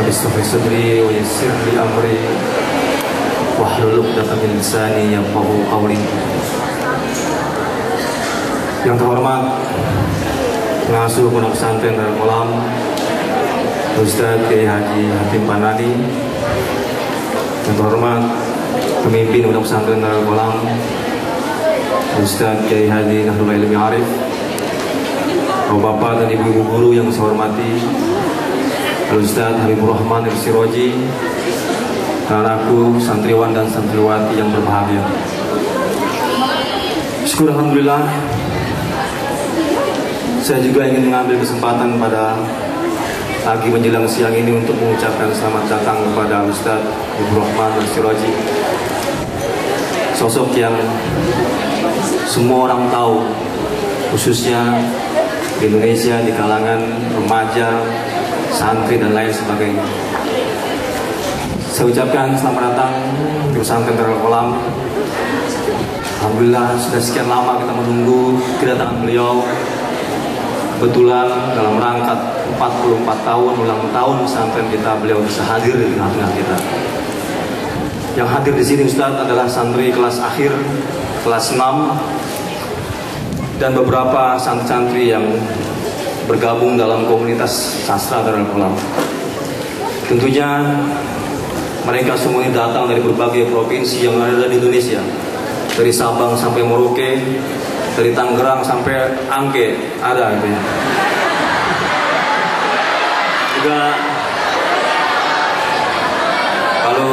Rabbi sadri wa yassir li amri wahlul 'uqdatam min lisani yafqahu qawli. Yang terhormat pengasuh Pondok Pesantren Darul Qolam Ustaz Kiai Haji Hatim Panani, yang terhormat pemimpin Pondok Pesantren Darul Qolam Ustaz Kiai Haji Nahdul Ilmi Arif, Bapak dan Ibu guru yang saya hormati, Ustaz Habibur Rahman Al-Siroji, anakku, santriwan dan santriwati yang berbahagia. Syukur alhamdulillah, saya juga ingin mengambil kesempatan pada pagi menjelang siang ini untuk mengucapkan selamat datang kepada Ustaz Habibur Rahman Al-Siroji, sosok yang semua orang tahu, khususnya di Indonesia, di kalangan remaja, santri dan lain sebagainya. Saya ucapkan selamat datang di Pesantren Darul Qolam. Alhamdulillah sudah sekian lama kita menunggu kedatangan beliau. Kebetulan dalam rangka 44 tahun ulang tahun pesantren kita, beliau bisa hadir di tengah-tengah kita. Yang hadir di sini Ustaz adalah santri kelas akhir, kelas 6, dan beberapa santri-santri yang bergabung dalam komunitas sastra Darul Qolam. Tentunya mereka semua ini datang dari berbagai provinsi yang ada di Indonesia, dari Sabang sampai Merauke, dari Tangerang sampai Angke ada gitu ya. Juga kalau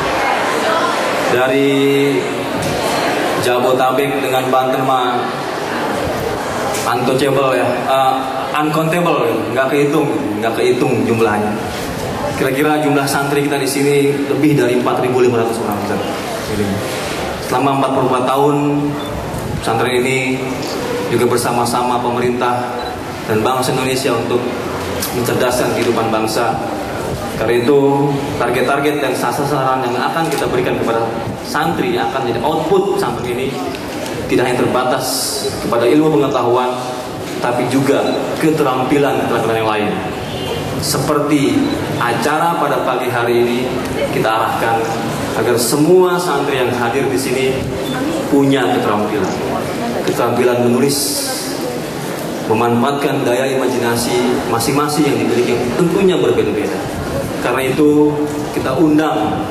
dari Jabotabek dengan Banten mah untouchable ya, uncountable, nggak kehitung jumlahnya. Kira-kira jumlah santri kita di sini lebih dari 4.500 orang. Selama 44 tahun pesantren ini juga bersama-sama pemerintah dan bangsa Indonesia untuk mencerdaskan kehidupan bangsa. Karena itu target-target dan sasaran yang akan kita berikan kepada santri yang akan jadi output pesantren ini tidak hanya terbatas kepada ilmu pengetahuan, tapi juga keterampilan yang lain. Seperti acara pada pagi hari ini, kita arahkan agar semua santri yang hadir di sini punya keterampilan menulis, memanfaatkan daya imajinasi masing-masing yang dimiliki, yang tentunya berbeda-beda. Karena itu kita undang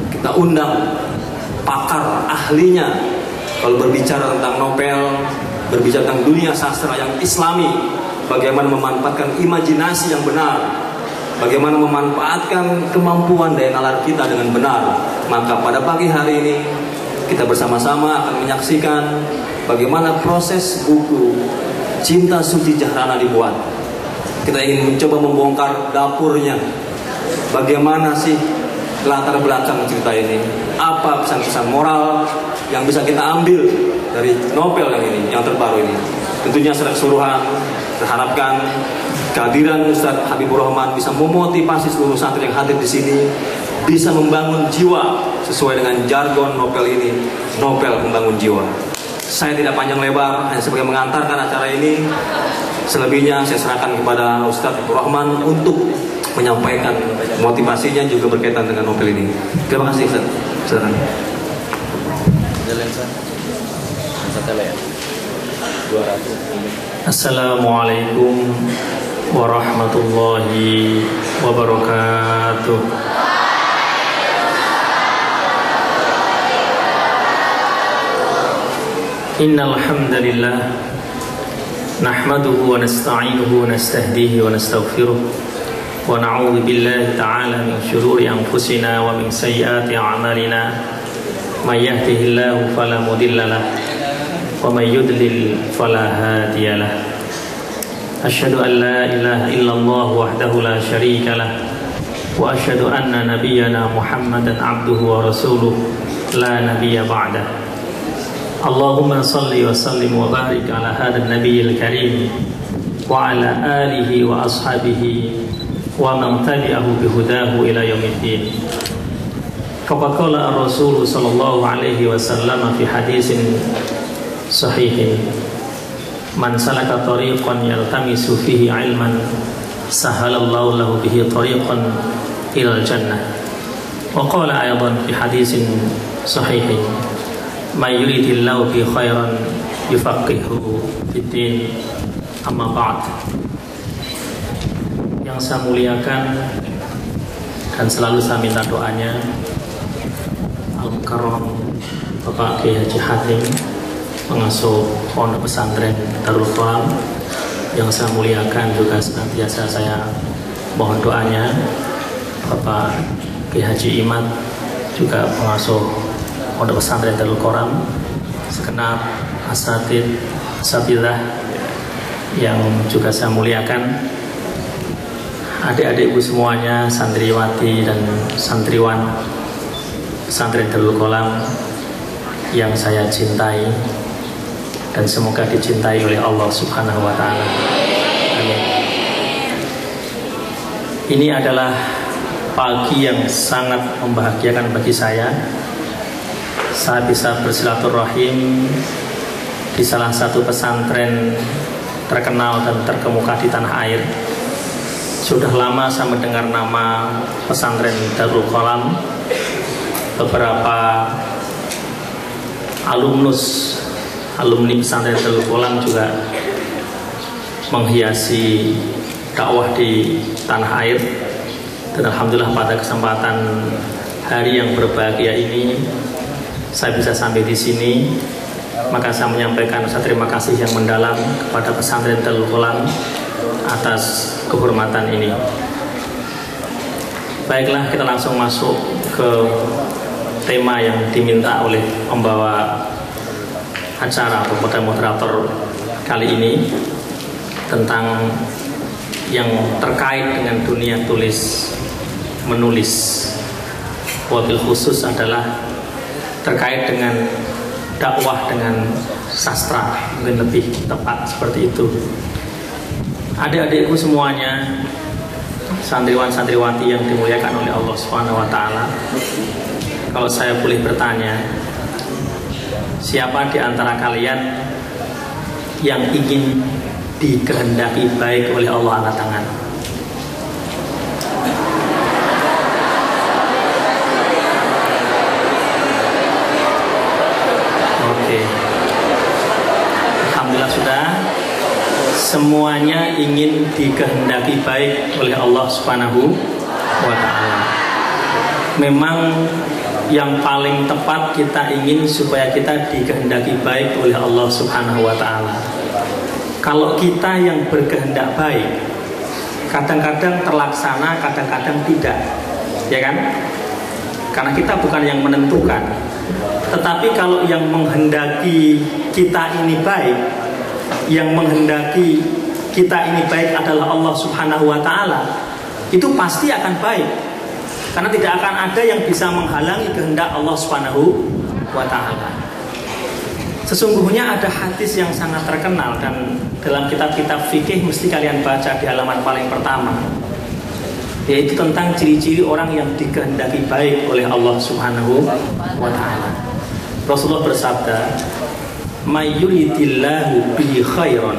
pakar ahlinya. Kalau berbicara tentang novel, berbicara tentang dunia sastra yang islami, bagaimana memanfaatkan imajinasi yang benar, bagaimana memanfaatkan kemampuan daya nalar kita dengan benar. Maka pada pagi hari ini kita bersama-sama akan menyaksikan bagaimana proses buku Cinta Suci Jahrana dibuat. Kita ingin mencoba membongkar dapurnya. Bagaimana sih latar belakang cerita ini? Apa pesan-pesan moral yang bisa kita ambil dari novel yang terbaru ini? Tentunya secara keseluruhan terharapkan kehadiran Ustaz Habibur Rahman bisa memotivasi seluruh santri yang hadir di sini, bisa membangun jiwa sesuai dengan jargon novel ini, novel membangun jiwa. Saya tidak panjang lebar, hanya sebagai mengantarkan acara ini. Selebihnya saya serahkan kepada Ustaz Habibur Rahman untuk menyampaikan motivasinya juga berkaitan dengan novel ini. Terima kasih Ustaz. Assalamualaikum warahmatullahi wabarakatuh. Innal hamdalillah nahmaduhu wa nasta'inuhu wa nastahdihi wa nastaghfiruh wa na'udzu billahi ta'ala min shururi anfusina wa min sayyiati a'malina. May yahdihillahu fala mudilla lahu wa may yudlil fala hadiya lahu. Asyhadu an la ilaha illallah wahdahu la syarika lah wa asyhadu anna nabiyyana Muhammadan abduhu wa rasuluh la nabiyya ba'dah. Allahumma salli wa sallim wa barik ala hadzal nabiyil karim wa ala alihi wa ashabihi wa man tabi'ahu bihudahu ila yaumiddin. Faqala ar-rasul sallallahu alaihi wasallam fi hadisin sahihin, man salaka tariqan yaltamisu fihi ilman sahalallahu lahu bihi tariqan ilal jannah. Wa qala aydan fi hadisin sahihin, may yuridillahu bi khairan yufaqihuhu fid din. Amma ba'd. Yang saya muliakan dan selalu saya minta doanya Al-Mukarram Bapak Kiai Haji Hatim, pengasuh Pondok Pesantren Darul Qolam. Yang saya muliakan juga senantiasa saya mohon doanya Bapak Kiai Haji Imad, juga pengasuh Pondok Pesantren Darul Qolam, segenap asatidzah yang juga saya muliakan, adik-adikku semuanya, santriwati dan santriwan Pesantren Darul Qolam yang saya cintai dan semoga dicintai oleh Allah Subhanahu wa Ta'ala. Amin. Ini adalah pagi yang sangat membahagiakan bagi saya. Saya bisa bersilaturahim di salah satu pesantren terkenal dan terkemuka di tanah air. Sudah lama saya mendengar nama Pesantren Darul Qolam. Beberapa alumni Pesantren Darul Qolam juga menghiasi dakwah di tanah air. Dan alhamdulillah pada kesempatan hari yang berbahagia ini saya bisa sampai di sini. Maka saya menyampaikan rasa terima kasih yang mendalam kepada Pesantren Darul Qolam atas kehormatan ini. Baiklah, kita langsung masuk ke tema yang diminta oleh pembawa acara atau moderator kali ini, tentang yang terkait dengan dunia tulis menulis. Wabil khusus adalah terkait dengan dakwah dengan sastra, mungkin lebih tepat seperti itu. Adik-adikku semuanya, santriwan-santriwati yang dimuliakan oleh Allah Subhanahu wa Ta'ala, kalau saya boleh bertanya, siapa di antara kalian yang ingin dikehendaki baik oleh Allah? Angkat tangan. Oke. Alhamdulillah sudah. Semuanya ingin dikehendaki baik oleh Allah Subhanahu wa Ta'ala. Memang yang paling tepat kita ingin supaya kita dikehendaki baik oleh Allah Subhanahu wa Ta'ala. Kalau kita yang berkehendak baik, kadang-kadang terlaksana, kadang-kadang tidak, ya kan? Karena kita bukan yang menentukan. Tetapi kalau yang menghendaki kita ini baik, yang menghendaki kita ini baik adalah Allah Subhanahu wa Ta'ala, itu pasti akan baik. Karena tidak akan ada yang bisa menghalangi kehendak Allah Subhanahu wa Ta'ala. Sesungguhnya ada hadis yang sangat terkenal dan dalam kitab-kitab fikih mesti kalian baca di halaman paling pertama, yaitu tentang ciri-ciri orang yang dikehendaki baik oleh Allah Subhanahu wa Ta'ala. Rasulullah bersabda, may yuridillahu bihi khairan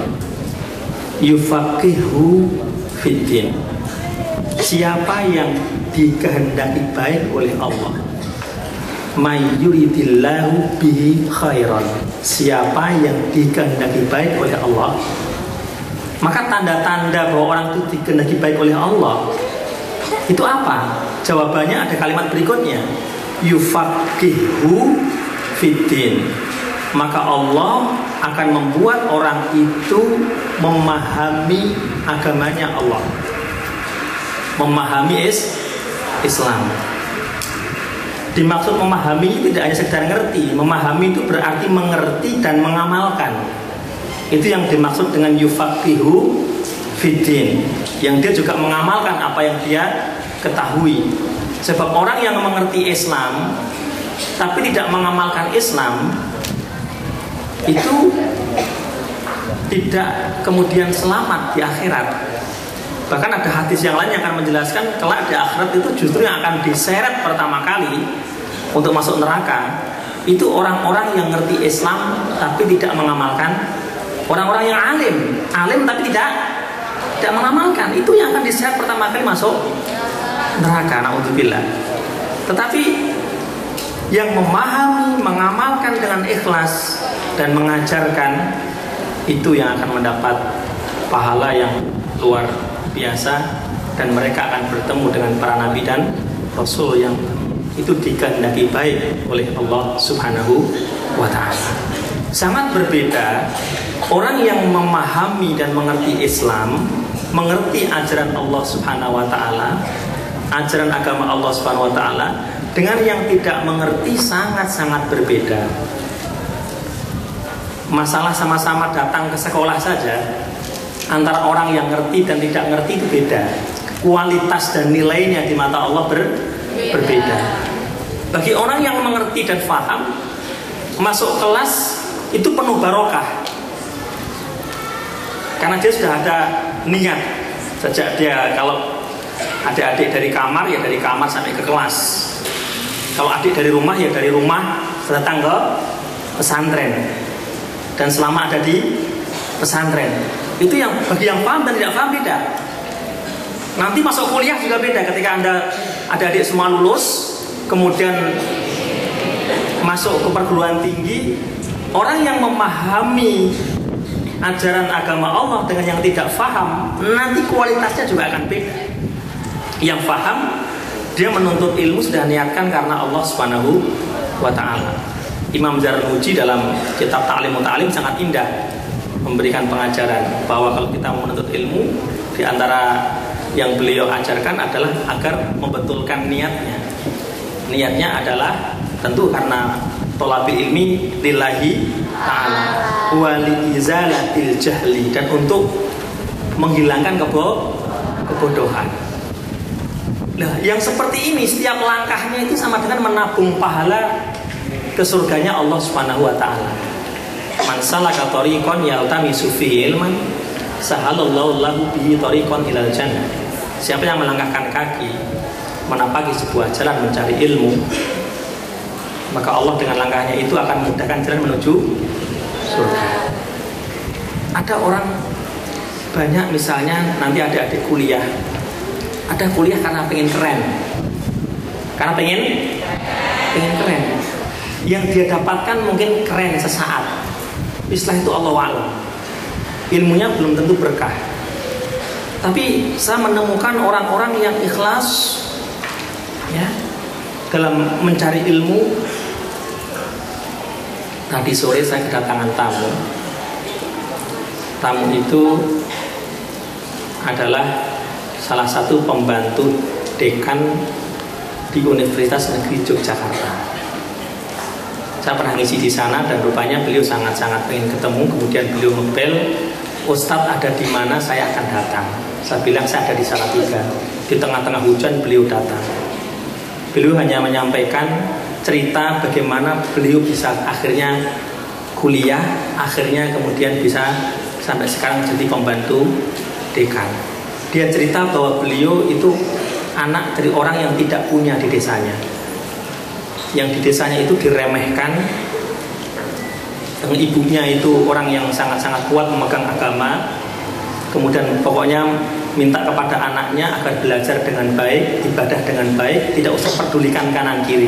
yufaqihu fiddin. Siapa yang dikehendaki baik oleh Allah, may yuridillahu bihi khairan, siapa yang dikehendaki baik oleh Allah, maka tanda-tanda bahwa orang itu dikehendaki baik oleh Allah itu apa? Jawabannya ada kalimat berikutnya, yufaqihu fiddin. Maka Allah akan membuat orang itu memahami agamanya Allah, memahami Islam. Dimaksud memahami tidak hanya sekedar ngerti. Memahami itu berarti mengerti dan mengamalkan. Itu yang dimaksud dengan yufaqihu fiddin, yang dia juga mengamalkan apa yang dia ketahui. Sebab orang yang mengerti Islam tapi tidak mengamalkan Islam, itu tidak kemudian selamat di akhirat. Bahkan ada hadis yang lain yang akan menjelaskan kelak di akhirat itu justru yang akan diseret pertama kali untuk masuk neraka itu orang-orang yang ngerti Islam tapi tidak mengamalkan, orang-orang yang alim tapi tidak mengamalkan, itu yang akan diseret pertama kali masuk neraka, naudzubillah. Tetapi yang memahami, mengamalkan dengan ikhlas dan mengajarkan, itu yang akan mendapat pahala yang luar biasa, dan mereka akan bertemu dengan para nabi dan rasul yang itu dikehendaki baik oleh Allah Subhanahu wa ta'ala. Sangat berbeda orang yang memahami dan mengerti Islam, mengerti ajaran Allah Subhanahu wa ta'ala, ajaran agama Allah Subhanahu wa ta'ala, dengan yang tidak mengerti sangat-sangat berbeda. Masalah sama-sama datang ke sekolah saja, antara orang yang ngerti dan tidak ngerti itu beda. Kualitas dan nilainya di mata Allah berbeda. Bagi orang yang mengerti dan paham, masuk kelas itu penuh barokah, karena dia sudah ada niat. Sejak dia, kalau adik-adik dari kamar, ya dari kamar sampai ke kelas. Kalau adik dari rumah, ya dari rumah datang ke pesantren. Dan selama ada di pesantren, itu yang bagi yang paham dan tidak paham beda. Nanti masuk kuliah juga beda. Ketika Anda adik-adik semua lulus, kemudian masuk ke perguruan tinggi, orang yang memahami ajaran agama Allah dengan yang tidak paham, nanti kualitasnya juga akan beda. Yang paham, dia menuntut ilmu sudah niatkan karena Allah Subhanahu wa ta'ala. Imam Zarnuji dalam kitab Ta'lim Muta'alim sangat indah memberikan pengajaran bahwa kalau kita menuntut ilmu, di antara yang beliau ajarkan adalah agar membetulkan niatnya. Niatnya adalah tentu karena thalabil ilmi lillahi ta'ala wa liizalatil jahli, dan untuk menghilangkan kebodohan. Nah, yang seperti ini setiap langkahnya itu sama dengan menabung pahala ke surganya Allah Subhanahu wa ta'ala. Man salaka tariqan yaltamisu fihi ilman sahalallahu lahu bihi tariqan ilal jannah. Siapa yang melangkahkan kaki menapaki sebuah jalan mencari ilmu, maka Allah dengan langkahnya itu akan memudahkan jalan menuju surga. Ada orang banyak, misalnya nanti adik-adik kuliah, ada kuliah karena pengen keren, karena pengen keren. Yang dia dapatkan mungkin keren sesaat, setelah itu Allah wa'ala, ilmunya belum tentu berkah. Tapi saya menemukan orang-orang yang ikhlas ya dalam mencari ilmu. Tadi sore saya kedatangan tamu. Tamu itu adalah salah satu pembantu dekan di Universitas Negeri Yogyakarta. Saya pernah ngisi di sana dan rupanya beliau sangat-sangat ingin ketemu. Kemudian beliau ngebel, Ustadz ada di mana, saya akan datang. Saya bilang saya ada di Salatiga. Di tengah-tengah hujan beliau datang. Beliau hanya menyampaikan cerita bagaimana beliau bisa akhirnya kuliah, akhirnya kemudian bisa sampai sekarang jadi pembantu dekan. Dia cerita bahwa beliau itu anak dari orang yang tidak punya di desanya, yang di desanya itu diremehkan. Yang ibunya itu orang yang sangat-sangat kuat memegang agama, kemudian pokoknya minta kepada anaknya agar belajar dengan baik, ibadah dengan baik, tidak usah pedulikan kanan kiri,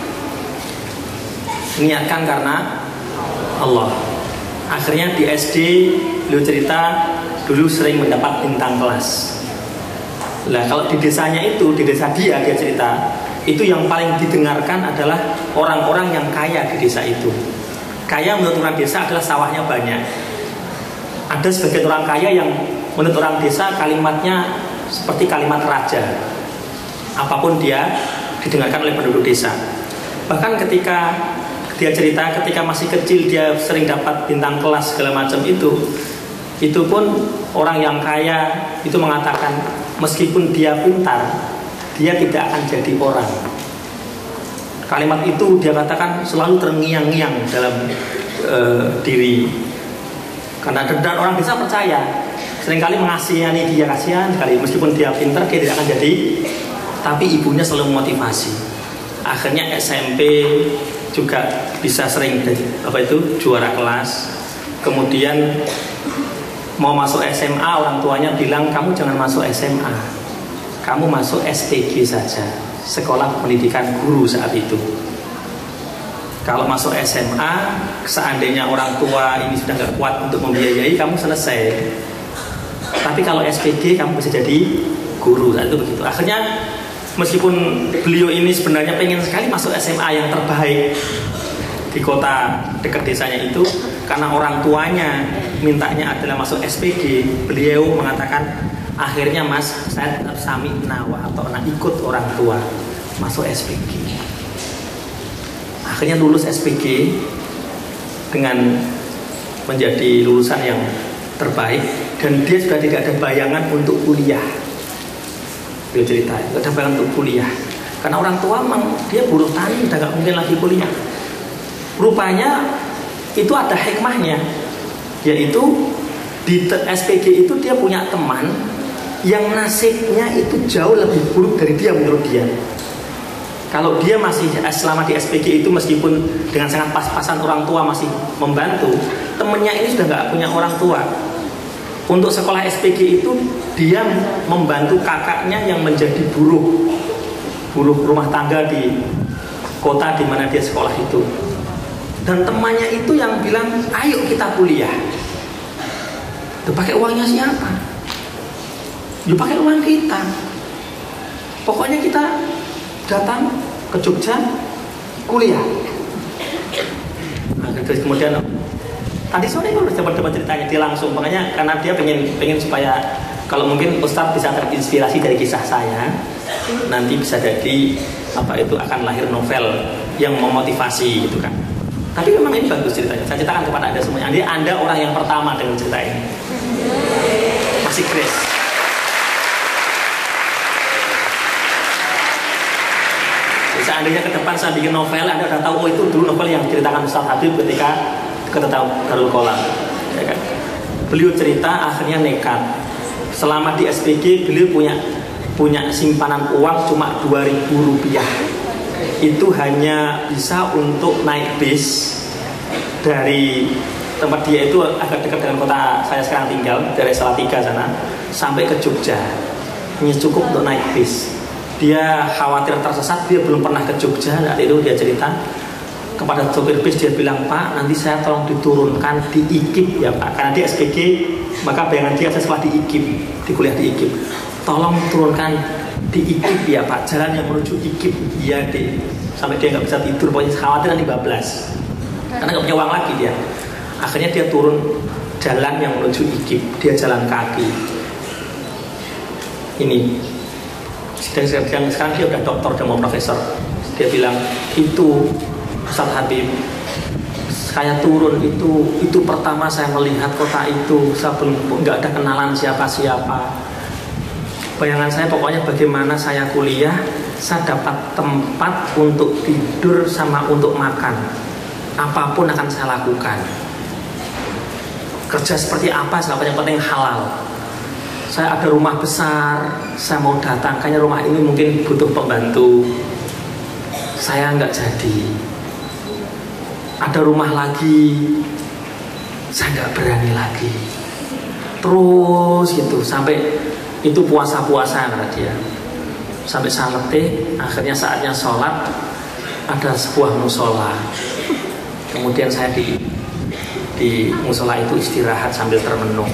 niatkan karena Allah. Akhirnya di SD beliau cerita dulu sering mendapat bintang kelas. Nah, kalau di desanya itu, di desa dia cerita, itu yang paling didengarkan adalah orang-orang yang kaya di desa itu. Kaya menurut orang desa adalah sawahnya banyak. Ada sebagian orang kaya yang menurut orang desa kalimatnya seperti kalimat raja. Apapun dia didengarkan oleh penduduk desa. Bahkan ketika dia cerita ketika masih kecil dia sering dapat bintang kelas segala macam itu pun orang yang kaya itu mengatakan meskipun dia pintar, dia tidak akan jadi orang. Kalimat itu dia katakan selalu terngiang-ngiang dalam diri. Karena dan orang desa percaya, seringkali mengasihani dia, kasihan sekali meskipun dia pintar dia tidak akan jadi. Tapi ibunya selalu memotivasi. Akhirnya SMP juga bisa sering jadi juara kelas. Kemudian mau masuk SMA, orang tuanya bilang kamu jangan masuk SMA, kamu masuk SPG saja, sekolah pendidikan guru saat itu. Kalau masuk SMA, seandainya orang tua ini sudah nggak kuat untuk membiayai, kamu selesai. Tapi kalau SPG kamu bisa jadi guru saat itu begitu. Akhirnya meskipun beliau ini sebenarnya pengen sekali masuk SMA yang terbaik di kota dekat desanya itu, karena orang tuanya mintanya adalah masuk SPG, beliau mengatakan akhirnya mas, saya tetap sami nawa atau ikut orang tua masuk SPG. Akhirnya lulus SPG dengan menjadi lulusan yang terbaik, dan dia sudah tidak ada bayangan untuk kuliah. Dia cerita, tidak ada bayangan untuk kuliah karena orang tua memang dia buruh tani, sudah nggak mungkin lagi kuliah. Rupanya itu ada hikmahnya, yaitu di SPG itu dia punya teman yang nasibnya itu jauh lebih buruk dari dia menurut dia. Kalau dia masih selama di SPG itu meskipun dengan sangat pas-pasan orang tua masih membantu, temennya ini sudah nggak punya orang tua. Untuk sekolah SPG itu dia membantu kakaknya yang menjadi buruh rumah tangga di kota di mana dia sekolah itu. Dan temannya itu yang bilang, ayo kita kuliah. Tuh, pakai uangnya siapa? Ya pakai uang kita. Pokoknya kita datang ke Jogja kuliah. Nah, terus kemudian tadi sore itu dapat ceritanya dia langsung, makanya karena dia pengen supaya kalau mungkin Ustadz bisa terinspirasi dari kisah saya, nanti bisa jadi akan lahir novel yang memotivasi gitu kan. Tapi memang ini bagus ceritanya. Saya ceritakan kepada Anda semuanya. Anda orang yang pertama dengan cerita ini. Masih grace. Seandainya ke depan saya bikin novel, Anda sudah tahu, oh itu dulu novel yang diceritakan Ustaz Habib ketika ketemu Darul Qolam, ya kan? Beliau cerita akhirnya nekat. Selama di SPG beliau punya simpanan uang cuma Rp2.000. Itu hanya bisa untuk naik bis dari tempat dia itu agak dekat dengan kota saya sekarang tinggal, dari Salatiga sana sampai ke Jogja. Hanya cukup untuk naik bis. Dia khawatir tersesat, dia belum pernah ke Jogja. Saat itu dia cerita kepada sopir bis, dia bilang, Pak, nanti saya tolong diturunkan di IKIP ya Pak, karena dia SPG, maka bayangan dia saya sekolah di IKIP, di kuliah di IKIP. Tolong turunkan di IKIP ya Pak, jalan yang menuju IKIP. Iya deh, sampai dia nggak bisa tidur, pokoknya khawatir nanti bablas, karena nggak punya uang lagi dia. Akhirnya dia turun jalan yang menuju IKIP, dia jalan kaki. Ini sekarang dia udah doktor, udah mau profesor. Dia bilang, itu Ustaz Habib, saya turun itu pertama saya melihat kota itu, saya belum nggak ada kenalan siapa-siapa. Bayangan saya pokoknya bagaimana saya kuliah, saya dapat tempat untuk tidur sama untuk makan, apapun akan saya lakukan. Kerja seperti apa, yang penting halal. Saya ada rumah besar, saya mau datang, kayaknya rumah ini mungkin butuh pembantu. Saya nggak jadi. Ada rumah lagi, saya nggak berani lagi. Terus gitu, sampai itu puasa-puasa kata dia. Sampai saya letih, akhirnya saatnya sholat, ada sebuah musola. Kemudian saya di musola itu istirahat sambil termenung.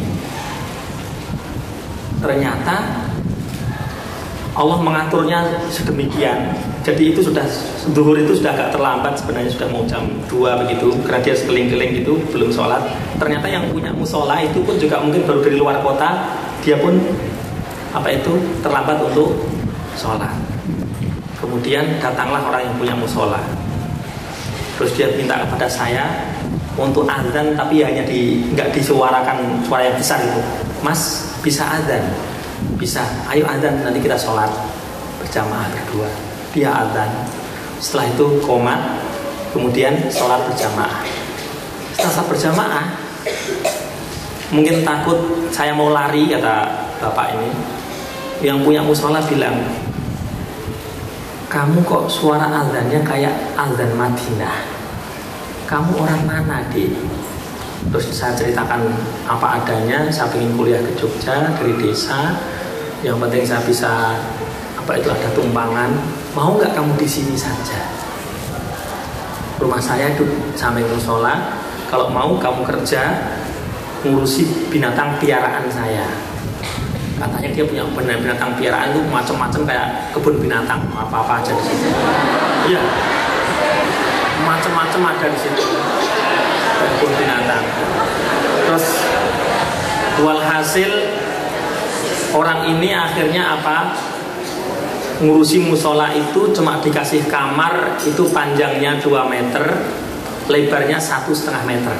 Ternyata Allah mengaturnya sedemikian. Jadi itu sudah zuhur itu sudah agak terlambat, sebenarnya sudah mau jam 2 begitu, karena dia sekeliling-keliling gitu belum sholat. Ternyata yang punya musola itu pun juga mungkin baru dari luar kota, dia pun terlambat untuk sholat. Kemudian datanglah orang yang punya musola. Terus dia minta kepada saya untuk azan, tapi hanya nggak disuarakan suara yang besar itu. Mas, bisa azan? Bisa, ayo azan, nanti kita sholat berjamaah berdua. Dia azan, setelah itu qomat, kemudian sholat berjamaah. Setelah sholat berjamaah, mungkin takut saya mau lari, kata bapak ini. Yang punya musola bilang, kamu kok suara azannya kayak azan Madinah, kamu orang mana Dik? Terus saya ceritakan apa adanya, saya ingin kuliah ke Jogja dari desa, Yang penting saya bisa ada tumpangan. Mau nggak kamu di sini saja? Rumah saya itu samping musola. Kalau mau kamu kerja ngurusi binatang piaraan saya. Katanya dia punya binatang piaraan itu macam-macam kayak kebun binatang, apa-apa aja di situ. Iya, macam-macam ada di situ kebun binatang. Terus walhasil orang ini akhirnya ngurusi musola itu cuma dikasih kamar itu panjangnya 2 meter, lebarnya 1,5 meter.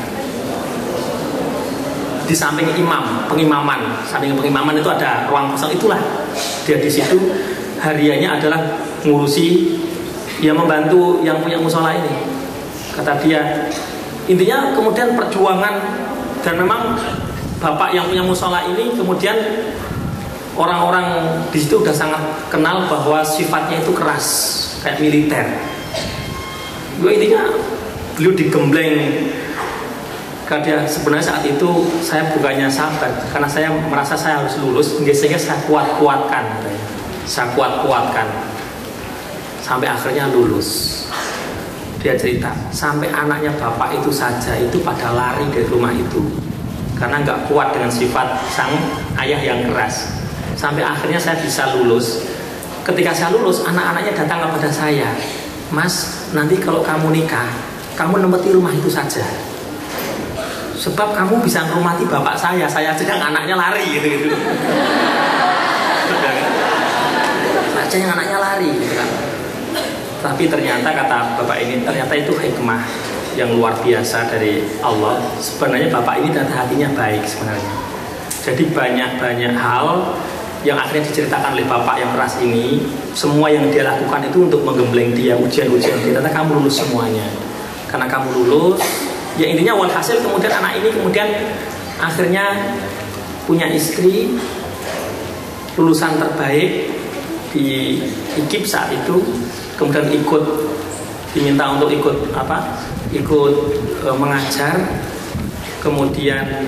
Di samping pengimaman itu ada ruang kosong, itulah dia di situ hariannya adalah ngurusi, ya membantu yang punya musola ini. Kata dia, intinya kemudian perjuangan, dan memang bapak yang punya musola ini kemudian orang-orang di situ udah sangat kenal bahwa sifatnya itu keras, kayak militer. Intinya beliau digembleng. Karena sebenarnya saat itu saya bukannya sabar, karena saya merasa saya harus lulus, sehingga saya kuat-kuatkan, sampai akhirnya lulus. Dia cerita, sampai anaknya bapak itu saja itu pada lari dari rumah itu, karena nggak kuat dengan sifat sang ayah yang keras. Sampai akhirnya saya bisa lulus. Ketika saya lulus, anak-anaknya datang kepada saya, Mas, nanti kalau kamu nikah, kamu nempati rumah itu saja. Sebab kamu bisa menghormati bapak saya sedang anaknya lari gitu. Saya yang anaknya lari gitu kan. Tapi ternyata kata bapak ini, ternyata itu hikmah yang luar biasa dari Allah. Sebenarnya bapak ini dan hatinya baik sebenarnya. Jadi banyak hal yang akhirnya diceritakan oleh bapak yang keras ini, semua yang dia lakukan itu untuk menggembleng dia, ujian-ujian dia. Ternyata kamu lulus semuanya. Karena kamu lulus, ya intinya walhasil kemudian anak ini kemudian akhirnya punya istri, lulusan terbaik di IKIP saat itu, kemudian diminta untuk ikut mengajar, kemudian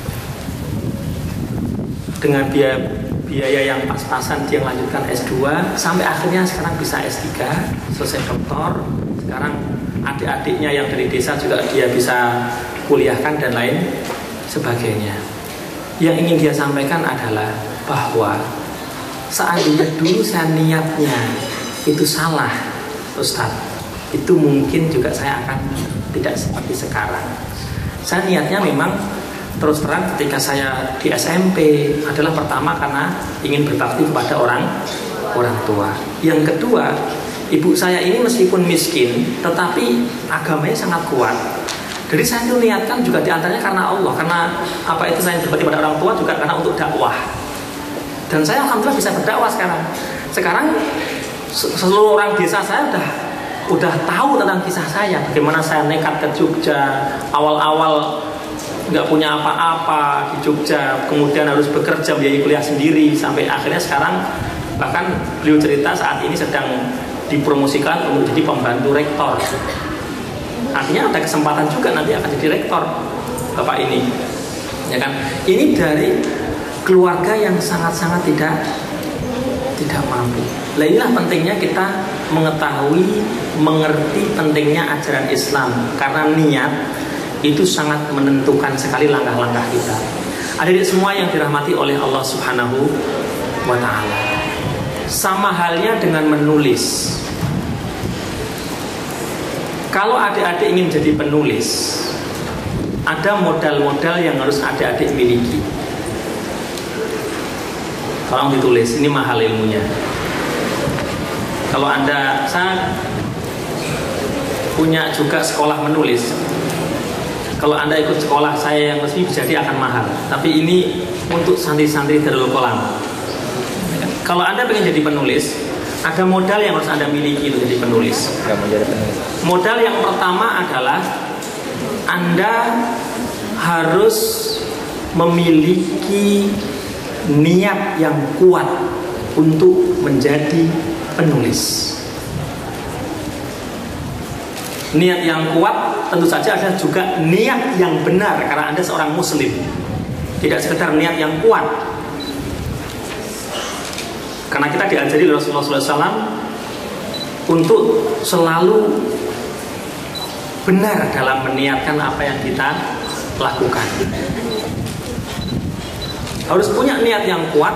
dengan biaya yang pas-pasan dia melanjutkan S2 sampai akhirnya sekarang bisa S3, selesai doktor. Sekarang adik-adiknya yang dari desa juga dia bisa kuliahkan dan lain sebagainya. Yang ingin dia sampaikan adalah bahwa seandainya dulu saya niatnya itu salah, Ustadz, itu mungkin juga saya akan tidak seperti sekarang. Saya niatnya memang terus terang ketika saya di SMP adalah pertama karena ingin berbakti kepada orang tua. Yang kedua, ibu saya ini meskipun miskin tetapi agamanya sangat kuat. Jadi saya itu niatkan juga diantaranya karena Allah, karena itu saya berbakti pada orang tua juga karena untuk dakwah. Dan saya alhamdulillah bisa berdakwah sekarang. Sekarang seluruh orang desa saya udah tahu tentang kisah saya, bagaimana saya nekat ke Jogja, awal-awal nggak punya apa-apa di Jogja, kemudian harus bekerja biaya kuliah sendiri, sampai akhirnya sekarang bahkan beliau cerita saat ini sedang dipromosikan untuk jadi pembantu rektor. Artinya ada kesempatan juga nanti akan jadi rektor bapak ini, ya kan? Ini dari keluarga yang sangat-sangat tidak mampu. Nah, inilah pentingnya kita mengetahui, mengerti pentingnya ajaran Islam, karena niat itu sangat menentukan sekali langkah-langkah kita. Adik-adik semua yang dirahmati oleh Allah Subhanahu wa ta'ala, sama halnya dengan menulis. Kalau adik-adik ingin jadi penulis, ada modal-modal yang harus adik-adik miliki. Tolong ditulis, ini mahal ilmunya. Kalau saya punya juga sekolah menulis. Kalau Anda ikut sekolah saya yang resmi jadi akan mahal. Tapi ini untuk santri-santri Darul Qolam. Kalau Anda ingin jadi penulis, ada modal yang harus Anda miliki untuk jadi penulis. Modal yang pertama adalah Anda harus memiliki niat yang kuat untuk menjadi penulis. Niat yang kuat tentu saja ada juga niat yang benar, karena Anda seorang muslim. Tidak sekedar niat yang kuat. Karena kita diajari oleh Rasulullah SAW untuk selalu benar dalam meniatkan apa yang kita lakukan. Harus punya niat yang kuat,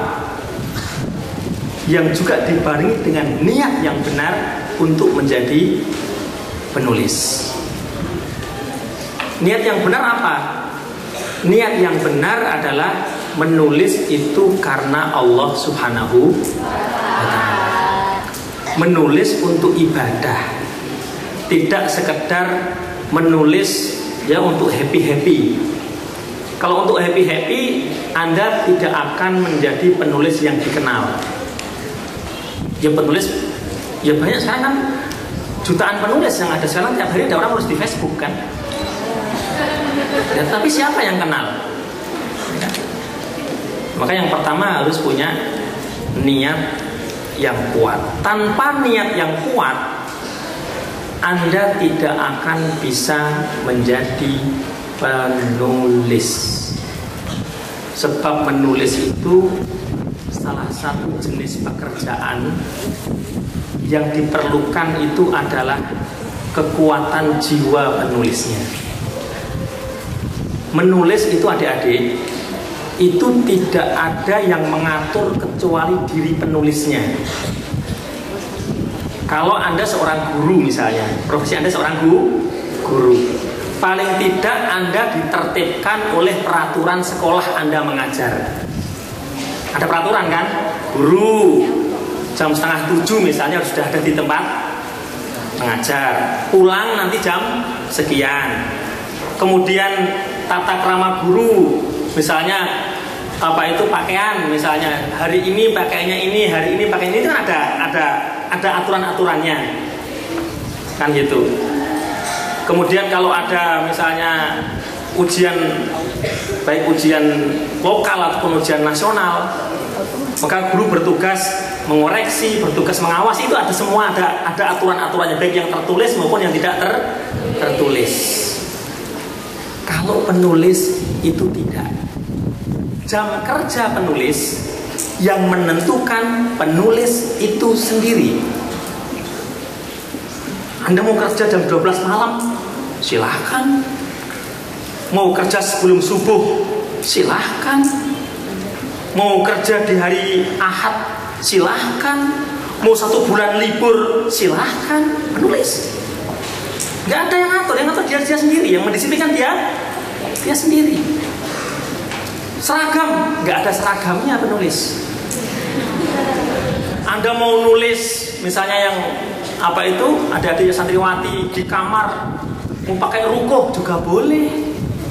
yang juga dibarengi dengan niat yang benar untuk menjadi penulis. Niat yang benar apa? Niat yang benar adalah menulis itu karena Allah Subhanahu wa ta'ala. Menulis untuk ibadah, tidak sekedar menulis ya untuk happy-happy. Kalau untuk happy-happy, Anda tidak akan menjadi penulis yang dikenal. Ya penulis, ya banyak sekarang kan, jutaan penulis yang ada sekarang, tiap hari ada orang nulis di Facebook kan. Ya, tapi siapa yang kenal? Ya. Maka yang pertama harus punya niat yang kuat. Tanpa niat yang kuat, Anda tidak akan bisa menjadi penulis. Sebab menulis itu salah satu jenis pekerjaan yang diperlukan itu adalah kekuatan jiwa penulisnya. Menulis itu adik-adik, itu tidak ada yang mengatur kecuali diri penulisnya. Kalau Anda seorang guru misalnya, profesi Anda seorang guru, paling tidak Anda ditertibkan oleh peraturan sekolah Anda mengajar. Ada peraturan kan? Guru jam 6:30 misalnya sudah ada di tempat mengajar. Pulang nanti jam sekian. Kemudian tata krama guru, misalnya apa itu pakaian, misalnya hari ini pakaiannya ini, hari ini pakaiannya itu kan ada aturan-aturannya kan gitu. Kemudian kalau ada misalnya ujian, baik ujian lokal ataupun ujian nasional, maka guru bertugas mengoreksi, bertugas mengawasi, itu ada semua, ada aturan-aturannya, baik yang tertulis maupun yang tidak tertulis. Kalau penulis itu tidak. Jam kerja penulis yang menentukan penulis itu sendiri. Anda mau kerja jam 12 malam, silahkan. Mau kerja sebelum subuh, silahkan. Mau kerja di hari Ahad, silahkan. Mau 1 bulan libur, silahkan. Penulis nggak ada yang ngatur, dia sendiri. Yang mendisiplinkan dia sendiri. Seragam, nggak ada seragamnya penulis. Anda mau nulis misalnya yang apa itu, ada santriwati di kamar mau pakai rukoh juga boleh.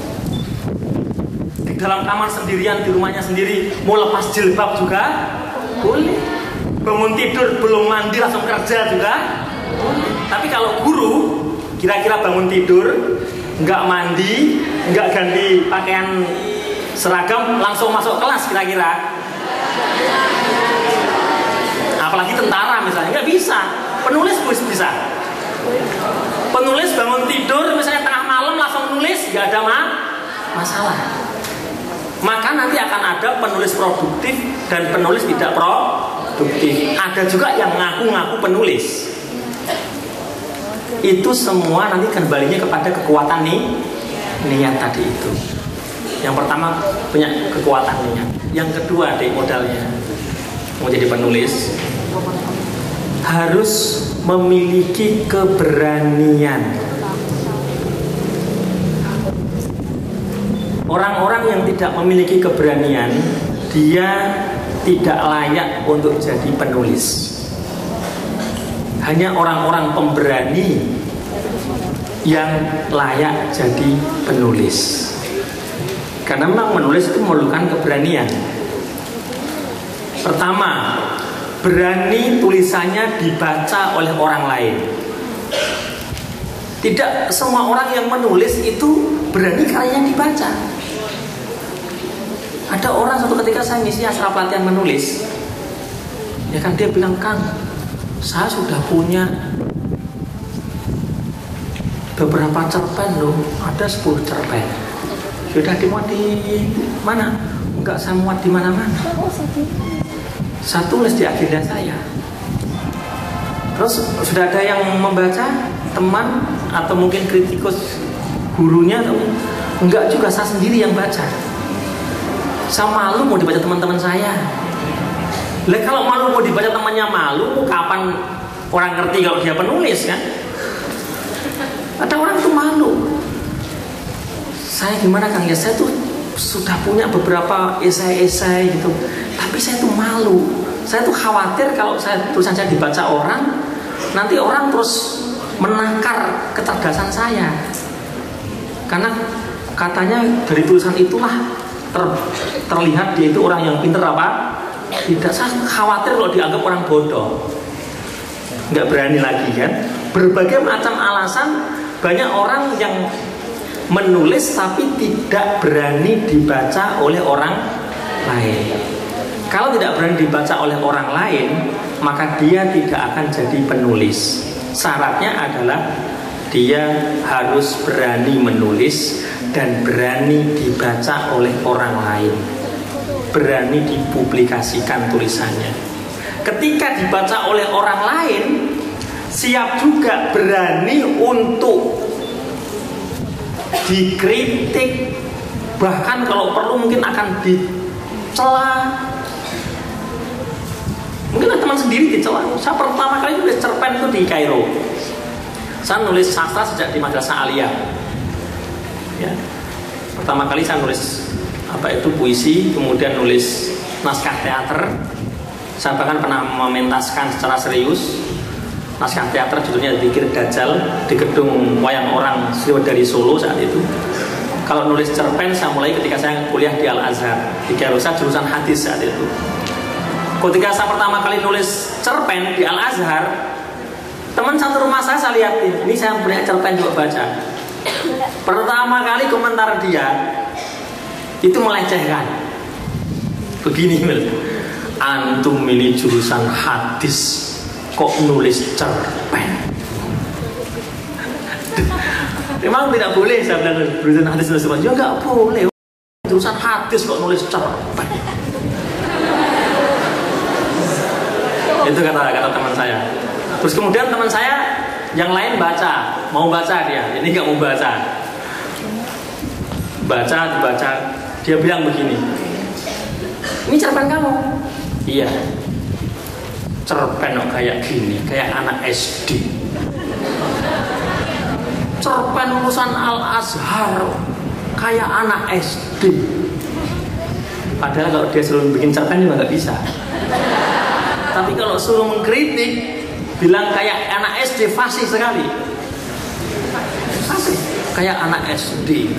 Di dalam kamar sendirian, di rumahnya sendiri mau lepas jilbab juga boleh. Bangun tidur belum mandi langsung kerja juga boleh. Tapi kalau guru, kira-kira bangun tidur nggak mandi, nggak ganti pakaian seragam langsung masuk kelas kira-kira? Apalagi tentara misalnya, nggak bisa. Penulis bisa. Penulis bangun tidur misalnya tengah malam langsung nulis, nggak ada masalah. Maka nanti akan ada penulis produktif dan penulis tidak produktif. Ada juga yang ngaku-ngaku penulis. Itu semua nanti kembalinya kepada kekuatan niat tadi itu. Yang pertama punya kekuatan niat. Yang kedua modalnya mau jadi penulis harus memiliki keberanian. Orang-orang yang tidak memiliki keberanian, dia tidak layak untuk jadi penulis. Hanya orang-orang pemberani yang layak jadi penulis. Karena memang menulis itu memerlukan keberanian. Pertama, berani tulisannya dibaca oleh orang lain. Tidak semua orang yang menulis itu berani karyanya dibaca. Ada orang satu ketika saya ngisi acara pelatihan menulis, ya kan dia bilang, "Kang, saya sudah punya beberapa cerpen loh, ada 10 cerpen. Sudah dimuat di mana?" "Enggak, saya muat di mana-mana." Saya tulis di agenda saya. Terus sudah ada yang membaca, teman atau mungkin kritikus gurunya, atau enggak juga, saya sendiri yang baca. Saya malu mau dibaca teman-teman saya. Lah kalau malu mau dibaca temannya malu, kapan orang ngerti kalau dia penulis kan? Ada orang tuh malu. Saya gimana Kang ya, saya tuh sudah punya beberapa esai-esai gitu, tapi saya tuh malu. Saya tuh khawatir kalau tulisan saya dibaca orang, nanti orang terus menakar kecerdasan saya. Karena katanya dari tulisan itulah terlihat dia itu orang yang pintar apa? Tidak. Saya khawatir kalau dianggap orang bodoh. Nggak berani lagi kan? Berbagai macam alasan, banyak orang yang menulis tapi tidak berani dibaca oleh orang lain. Kalau tidak berani dibaca oleh orang lain, maka dia tidak akan jadi penulis. Syaratnya adalah dia harus berani menulis dan berani dibaca oleh orang lain, berani dipublikasikan tulisannya. Ketika dibaca oleh orang lain, siap juga berani untuk dikritik, bahkan kalau perlu mungkin akan dicela. Mungkin teman sendiri dicela. Saya pertama kali nulis cerpen itu di Kairo. Saya nulis sastra sejak di Madrasah Aliyah. Ya. Pertama kali saya nulis puisi, kemudian nulis naskah teater. Saya bahkan pernah mementaskan secara serius naskah teater judulnya Zikir Dajjal di gedung Wayang Orang Sriwedari Solo saat itu. Kalau nulis cerpen saya mulai ketika saya kuliah di Al-Azhar di Kairo, saya jurusan hadis saat itu. Ketika saya pertama kali nulis cerpen di Al-Azhar, teman satu rumah saya lihatin, ini saya punya cerpen juga baca. Pertama kali komentar dia itu melecehkan. Begini, antum ini jurusan hadis kok nulis cerpen? Memang tidak boleh saya bilang jurusan hadis nulis cerpen. Ya nggak boleh, jurusan hadis kok nulis cerpen. Itu kata teman saya. Terus kemudian teman saya yang lain mau baca dia, ini nggak mau baca. Dibaca, dia bilang begini, ini cerpen kamu? Iya. Cerpen kok kayak gini, kayak anak SD. Cerpen lulusan Al-Azhar kayak anak SD. Padahal kalau dia suruh bikin cerpen juga nggak bisa. Tapi kalau suruh mengkritik, bilang kayak anak SD, fasih sekali. Fasih, kayak anak SD.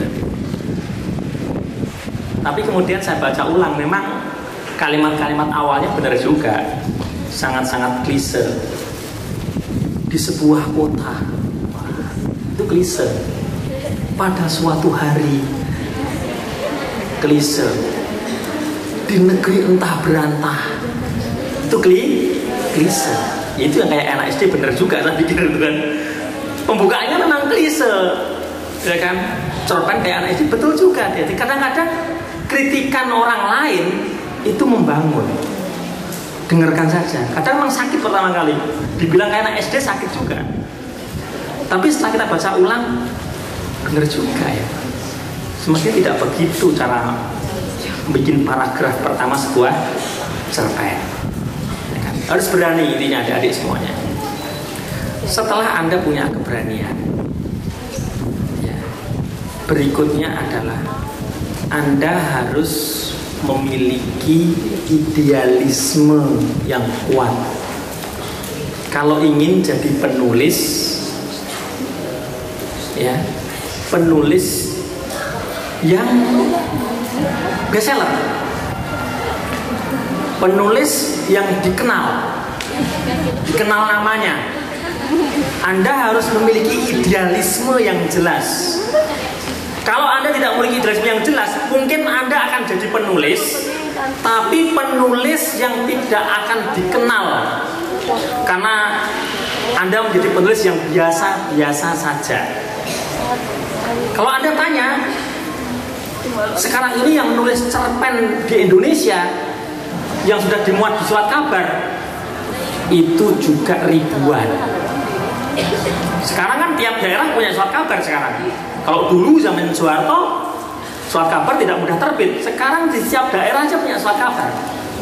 Tapi kemudian saya baca ulang, memang kalimat-kalimat awalnya benar juga, sangat-sangat klise. Di sebuah kota, itu klise. Pada suatu hari, klise. Di negeri entah berantah, itu klise. Itu yang kayak anak SD, bener juga saya pikir itu kan. Pembukaannya memang klise, ya kan? Cerpen kayak anak SD, betul juga. Jadi kadang-kadang kritikan orang lain itu membangun. Dengarkan saja. Kadang memang sakit pertama kali, dibilang kayak anak SD sakit juga. Tapi setelah kita baca ulang, bener juga ya. Semestinya tidak begitu cara bikin paragraf pertama sebuah cerpen. Harus berani, intinya adik-adik semuanya. Setelah Anda punya keberanian, ya, berikutnya adalah Anda harus memiliki idealisme yang kuat. Kalau ingin jadi penulis, ya, penulis yang bestseller, penulis yang dikenal namanya, Anda harus memiliki idealisme yang jelas. Kalau Anda tidak memiliki idealisme yang jelas, mungkin Anda akan jadi penulis, tapi penulis yang tidak akan dikenal, karena Anda menjadi penulis yang biasa-biasa saja. Kalau Anda tanya, sekarang ini yang nulis cerpen di Indonesia yang sudah dimuat di surat kabar itu juga ribuan. Sekarang kan tiap daerah punya surat kabar sekarang. Kalau dulu zaman Soeharto surat kabar tidak mudah terbit. Sekarang di setiap daerah aja punya surat kabar.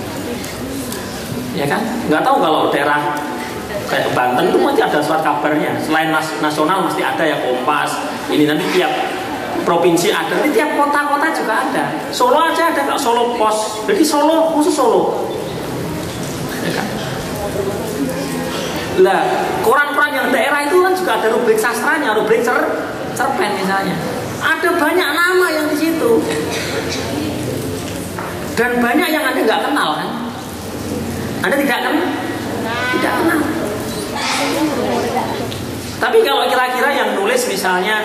Ya kan? Nggak tahu kalau daerah kayak Banten itu masih ada surat kabarnya. Selain nasional mesti ada ya Kompas. Ini nanti tiap provinsi ada. Nanti tiap kota-kota juga ada. Solo aja ada kok, Solo Pos. Jadi Solo khusus Solo. Ya kan? Lah, koran-koran yang daerah itu kan juga ada rubrik sastranya, rubrik cerpen misalnya. Ada banyak nama yang di situ. Dan banyak yang Anda nggak kenal kan? Anda tidak kenal. Tapi kalau kira-kira yang nulis misalnya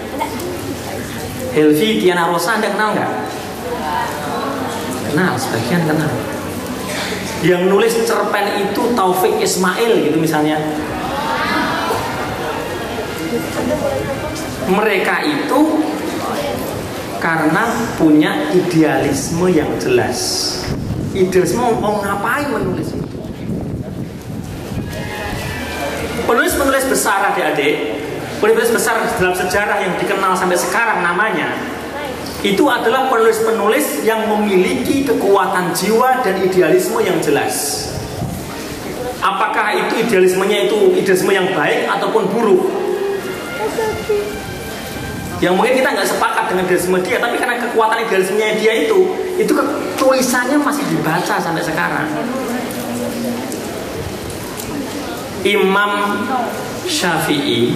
Helvi Tiana Rosa, Anda kenal nggak? Kenal, sebagian kenal. Yang nulis cerpen itu Taufik Ismail gitu misalnya. Mereka itu karena punya idealisme yang jelas. Idealisme mau ngapain menulis itu? Penulis-penulis besar adik-adik, penulis besar dalam sejarah yang dikenal sampai sekarang namanya, itu adalah penulis-penulis yang memiliki kekuatan jiwa dan idealisme yang jelas. Apakah itu idealismenya itu idealisme yang baik ataupun buruk? Yang mungkin kita nggak sepakat dengan idealisme dia, tapi karena kekuatan idealismenya dia itu tulisannya masih dibaca sampai sekarang. Imam Syafi'i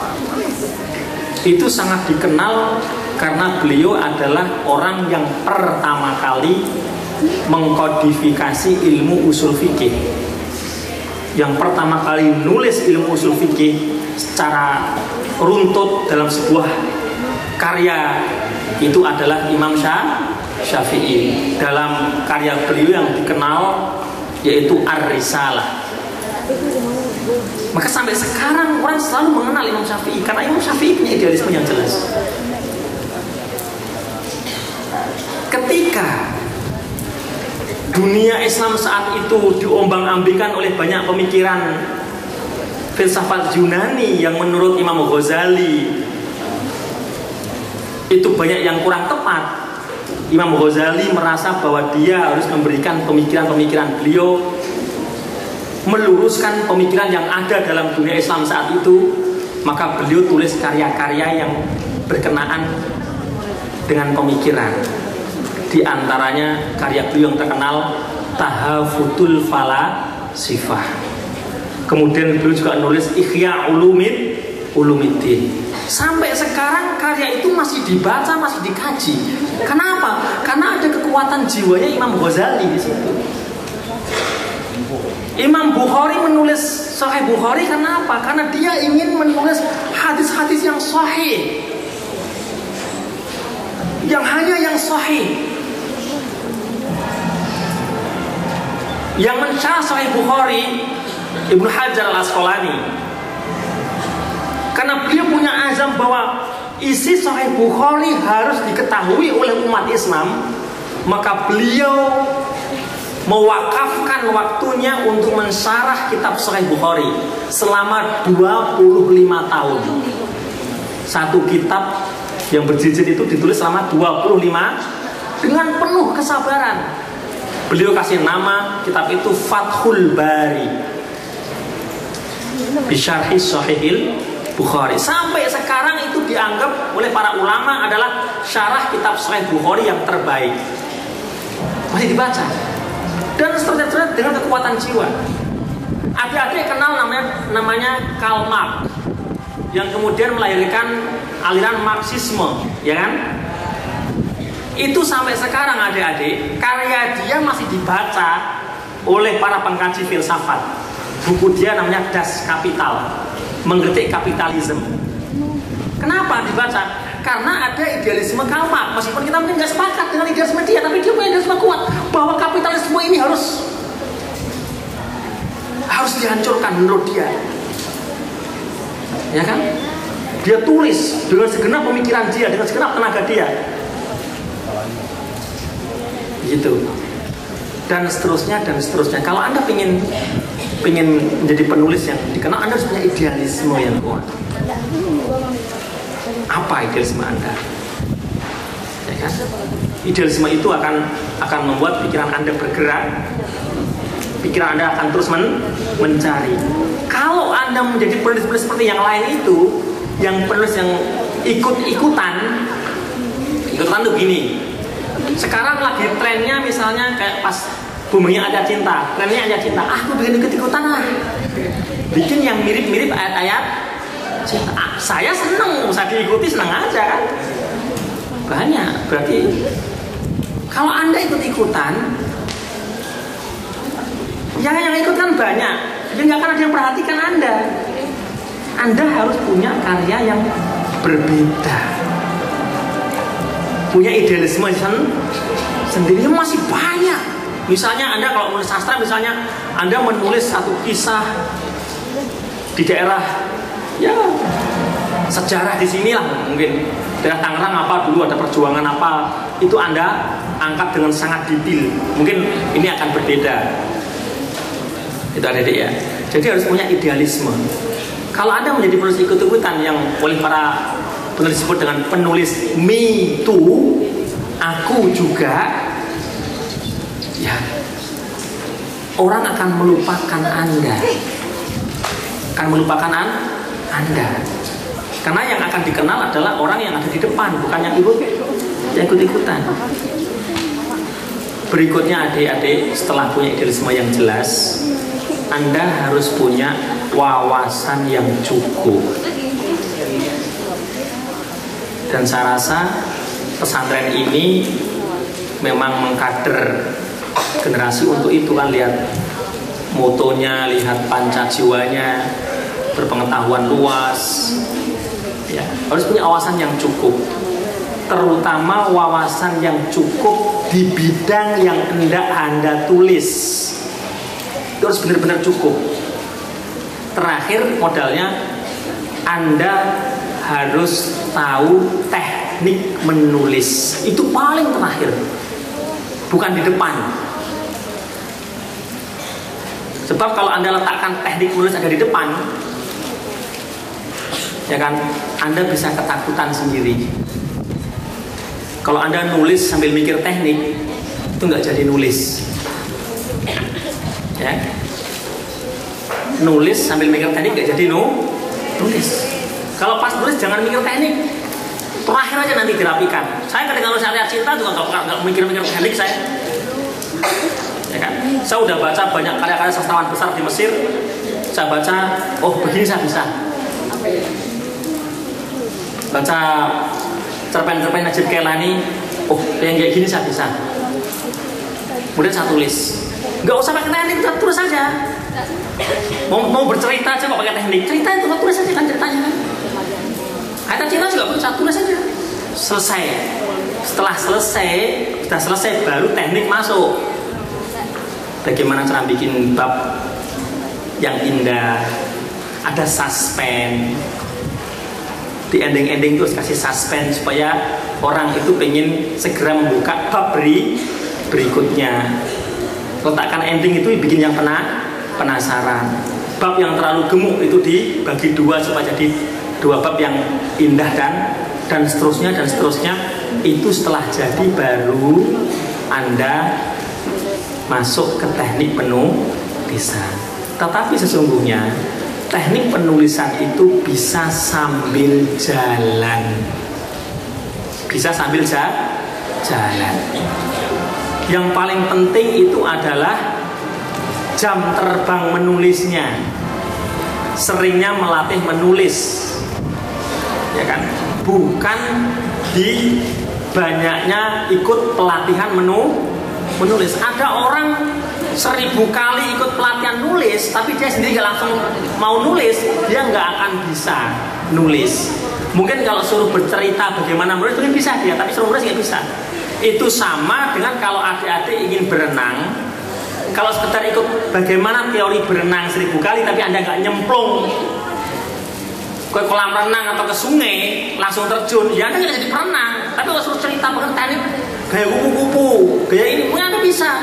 itu sangat dikenal karena beliau adalah orang yang pertama kali mengkodifikasi ilmu usul fikih. Yang pertama kali nulis ilmu usul fikih secara runtut dalam sebuah karya itu adalah Imam Syafi'i. Dalam karya beliau yang dikenal yaitu Ar-Risalah. Maka sampai sekarang orang selalu mengenal Imam Syafi'i karena Imam Syafi'i punya idealisme yang jelas. Ketika dunia Islam saat itu diombang-ambingkan oleh banyak pemikiran filsafat Yunani yang menurut Imam Ghazali itu banyak yang kurang tepat. Imam Ghazali merasa bahwa dia harus memberikan pemikiran-pemikiran beliau, meluruskan pemikiran yang ada dalam dunia Islam saat itu. Maka beliau tulis karya-karya yang berkenaan dengan pemikiran. Di antaranya karya beliau yang terkenal Tahafutul Falasifah. Kemudian beliau juga nulis Ihya Ulumiddin. Sampai sekarang karya itu masih dibaca, masih dikaji. Kenapa? Karena ada kekuatan jiwanya Imam Ghazali di situ. Imam Bukhari menulis Sahih Bukhari karena apa? Karena dia ingin menulis hadis-hadis yang sahih, yang hanya yang sahih. Yang mensyarah Sahih Bukhari Ibnu Hajar Al-Asqalani, karena beliau punya azam bahwa isi Sahih Bukhari harus diketahui oleh umat Islam, maka beliau mewakafkan waktunya untuk mensyarah kitab Sahih Bukhari selama 25 tahun. Satu kitab yang berjilid itu ditulis selama 25 dengan penuh kesabaran. Beliau kasih nama kitab itu Fathul Bari Bisyarhi Sahihil Bukhari. Sampai sekarang itu dianggap oleh para ulama adalah syarah kitab Sahih Bukhari yang terbaik. Masih dibaca. Dan seterusnya dengan kekuatan jiwa. Adik-adik kenal namanya Karl Marx, yang kemudian melahirkan aliran Marxisme, ya kan? Itu sampai sekarang adik-adik karya dia masih dibaca oleh para pengkaji filsafat. Buku dia namanya Das Kapital, mengkritik kapitalisme. Kenapa dibaca? Karena ada idealisme Karl Marx. Meskipun kita mungkin nggak sepakat dengan idealisme dia, tapi dia punya idealisme kuat bahwa kapitalisme ini harus dihancurkan menurut dia. Ya kan? Dia tulis dengan segenap pemikiran dia, dengan segenap tenaga dia. Gitu. dan seterusnya dan seterusnya. Kalau Anda ingin menjadi penulis yang dikenal, Anda harus punya idealisme yang kuat. Apa idealisme Anda? Ya kan? Idealisme itu akan membuat pikiran Anda bergerak, pikiran Anda akan terus mencari. Kalau Anda menjadi penulis-penulis seperti yang lain itu, yang penulis yang ikut-ikutan tuh gini. Sekarang lagi trennya misalnya kayak pas Bumi Ada Cinta, trennya Ada Cinta. Aku bikin ikut-ikutan lah. Bikin yang mirip-mirip ayat-ayat cinta. Saya seneng, usah diikuti, seneng aja kan. Banyak, berarti kalau Anda ikut-ikutan, yang ikut kan banyak, jadi nggak akan ada yang perhatikan Anda. Anda harus punya karya yang berbeda, punya idealisme sendiri. Masih banyak. Misalnya Anda kalau menulis sastra, misalnya Anda menulis satu kisah di daerah, ya sejarah di sinilah, mungkin daerah Tangerang apa dulu ada perjuangan apa, itu Anda angkat dengan sangat detail. Mungkin ini akan berbeda. Itu adik-adik ya. Jadi harus punya idealisme. Kalau Anda menjadi penulis ikut-ikutan yang oleh para penulis disebut dengan penulis me too, aku juga, ya orang akan melupakan Anda, Anda. Karena yang akan dikenal adalah orang yang ada di depan, bukan yang ikut-ikutan. Berikutnya adik-adik, setelah punya idealisme yang jelas, Anda harus punya wawasan yang cukup. Dan saya rasa pesantren ini memang mengkader generasi untuk itu kan. Lihat motonya, lihat panca jiwanya, berpengetahuan luas, ya, harus punya wawasan yang cukup, terutama wawasan yang cukup di bidang yang hendak Anda tulis. Itu harus benar-benar cukup. Terakhir modalnya, Anda harus tahu teknik menulis. Itu paling terakhir, bukan di depan. Sebab kalau Anda letakkan teknik menulis ada di depan, ya kan, Anda bisa ketakutan sendiri. Kalau Anda nulis sambil mikir teknik, itu nggak jadi nulis. Ya, nulis sambil mikir teknik nggak jadi nulis. Kalau pas nulis jangan mikir teknik, terakhir aja nanti dirapikan. Saya ketika nulis Ayat Cinta juga nggak mikir-mikir teknik saya. Ya kan? Saya udah baca banyak karya-karya sastrawan besar di Mesir. Saya baca, oh begini saya bisa. Baca cerpen-cerpen Najib Kailani, oh yang kayak gini saya bisa. Kemudian saya tulis. Nggak usah pakai teknik, kita tulis saja. Mau bercerita aja kok pakai teknik. Cerita itu tulis saja kan ceritanya kan. Ayat Cinta juga bisa tulis saja. Selesai. Setelah sudah selesai baru teknik masuk. Bagaimana cara bikin bab yang indah, ada suspense. Di ending-ending itu kasih suspense supaya orang itu pengen segera membuka bab berikutnya. Letakkan ending itu bikin yang penasaran. Bab yang terlalu gemuk itu dibagi dua supaya jadi dua bab yang indah dan seterusnya dan seterusnya. Itu setelah jadi baru Anda masuk ke teknik penulisan. Tetapi sesungguhnya teknik penulisan itu bisa sambil jalan. Bisa sambil jalan. Yang paling penting itu adalah jam terbang menulisnya. Seringnya melatih menulis, ya kan? Bukan di banyaknya ikut pelatihan menulis. Ada orang 1000 kali ikut pelatihan nulis, tapi dia sendiri gak langsung mau nulis, dia nggak akan bisa nulis. Mungkin kalau suruh bercerita bagaimana menulis itu bisa dia, tapi suruh nulis nggak bisa. Itu sama dengan kalau adik-adik ingin berenang. Kalau sekedar ikut bagaimana teori berenang 1000 kali, tapi Anda nggak nyemplung ke kolam renang atau ke sungai langsung terjun, ya Anda nggak jadi berenang. Tapi kalau suruh cerita mengenai teknik gaya kupu-kupu, gaya ini, mungkin Anda bisa.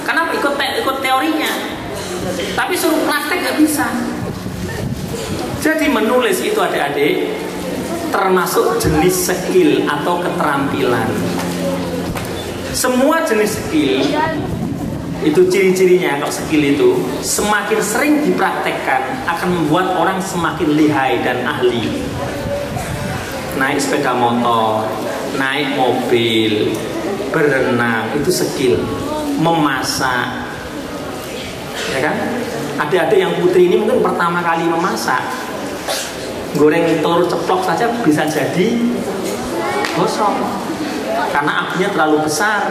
Karena ikut teorinya. Tapi suruh praktek nggak bisa. Jadi menulis itu adik-adik termasuk jenis skill atau keterampilan. Semua jenis skill itu ciri-cirinya, kalau skill itu semakin sering dipraktekkan akan membuat orang semakin lihai dan ahli. Naik sepeda motor, naik mobil, berenang itu skill. Memasak, ya kan? Adik-adik yang putri ini mungkin pertama kali memasak, goreng telur ceplok saja bisa jadi gosong karena apinya terlalu besar,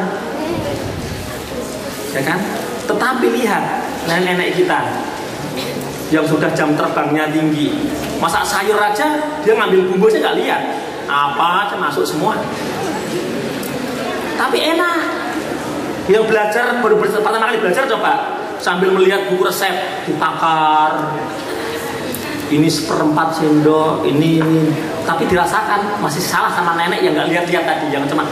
ya kan? Tetapi lihat nenek-nenek kita yang sudah jam terbangnya tinggi, masak sayur aja dia ngambil bumbu aja nggak lihat, apa aja masuk semua. Tapi enak. Yang belajar baru pertama kali belajar coba sambil melihat buku resep ditakar. Ini 1/4 sendok, ini. Tapi dirasakan masih salah sama nenek yang nggak lihat-lihat tadi, yang cuma.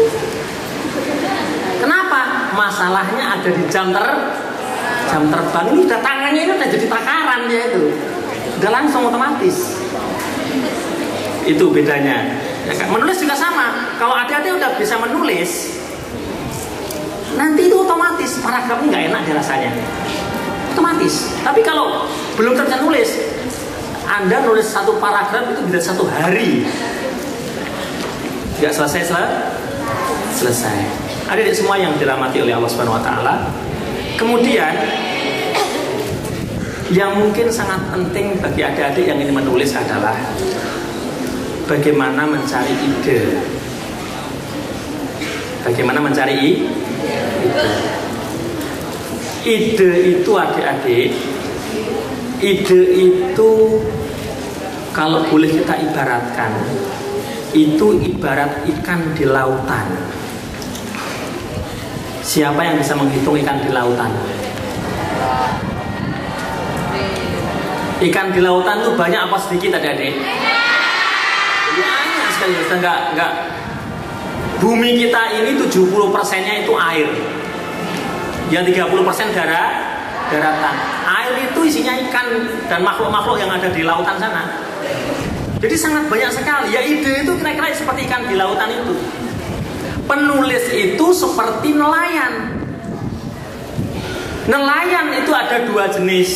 Kenapa? Masalahnya ada di jam terbang ini, udah tangannya ini udah jadi takaran dia itu, udah langsung otomatis. Itu bedanya. Ya kan? Menulis juga sama. Kalau adik-adik udah bisa menulis, nanti itu otomatis paragrafnya nggak enak rasanya, otomatis. Tapi kalau belum terbiasa nulis, Anda nulis satu paragraf itu bisa 1 hari, nggak selesai. Adik-adik semua yang dirahmati oleh Allah Subhanahu Wa Taala. Kemudian yang mungkin sangat penting bagi adik-adik yang ingin menulis adalah bagaimana mencari ide. Bagaimana mencari ide? Ide itu adik-adik, ide itu kalau boleh kita ibaratkan, itu ibarat ikan di lautan. Siapa yang bisa menghitung ikan di lautan? Ikan di lautan itu banyak apa sedikit adik-adik? Banyak sekali. Enggak. Bumi kita ini 70%-nya itu air, yang 30% daratan. Air itu isinya ikan dan makhluk-makhluk yang ada di lautan sana. Jadi sangat banyak sekali. Ya ide itu kira-kira seperti ikan di lautan itu. Penulis itu seperti nelayan. Nelayan itu ada 2 jenis.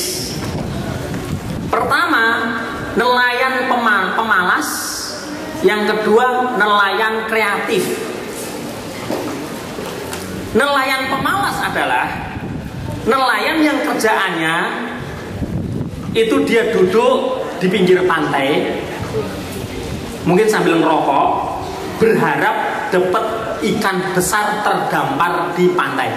Pertama, nelayan pemalas. Yang kedua, nelayan kreatif. Nelayan pemalas adalah nelayan yang kerjaannya itu dia duduk di pinggir pantai, mungkin sambil ngerokok, berharap dapat ikan besar terdampar di pantai.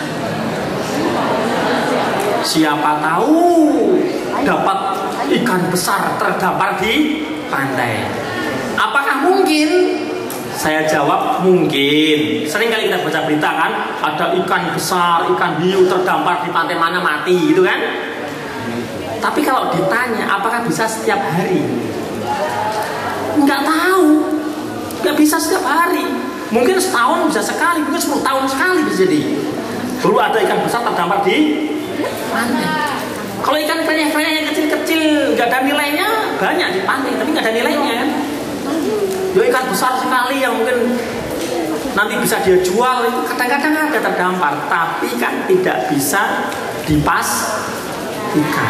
Siapa tahu dapat ikan besar terdampar di pantai. Apakah mungkin? Saya jawab mungkin. Sering kali kita baca berita kan, ada ikan besar, ikan hiu terdampar di pantai mana mati gitu kan. Tapi kalau ditanya apakah bisa setiap hari, nggak tahu. Nggak bisa setiap hari. Mungkin setahun bisa sekali, mungkin 10 tahun sekali bisa jadi. Baru ada ikan besar terdampar di pantai. Kalau ikan krenyah-krenyah yang kecil-kecil nggak ada nilainya, banyak di pantai, tapi nggak ada nilainya kan. Ya ikan besar sekali yang mungkin nanti bisa dia jual, itu kadang-kadang ada terdampar, tapi kan tidak bisa dipastikan.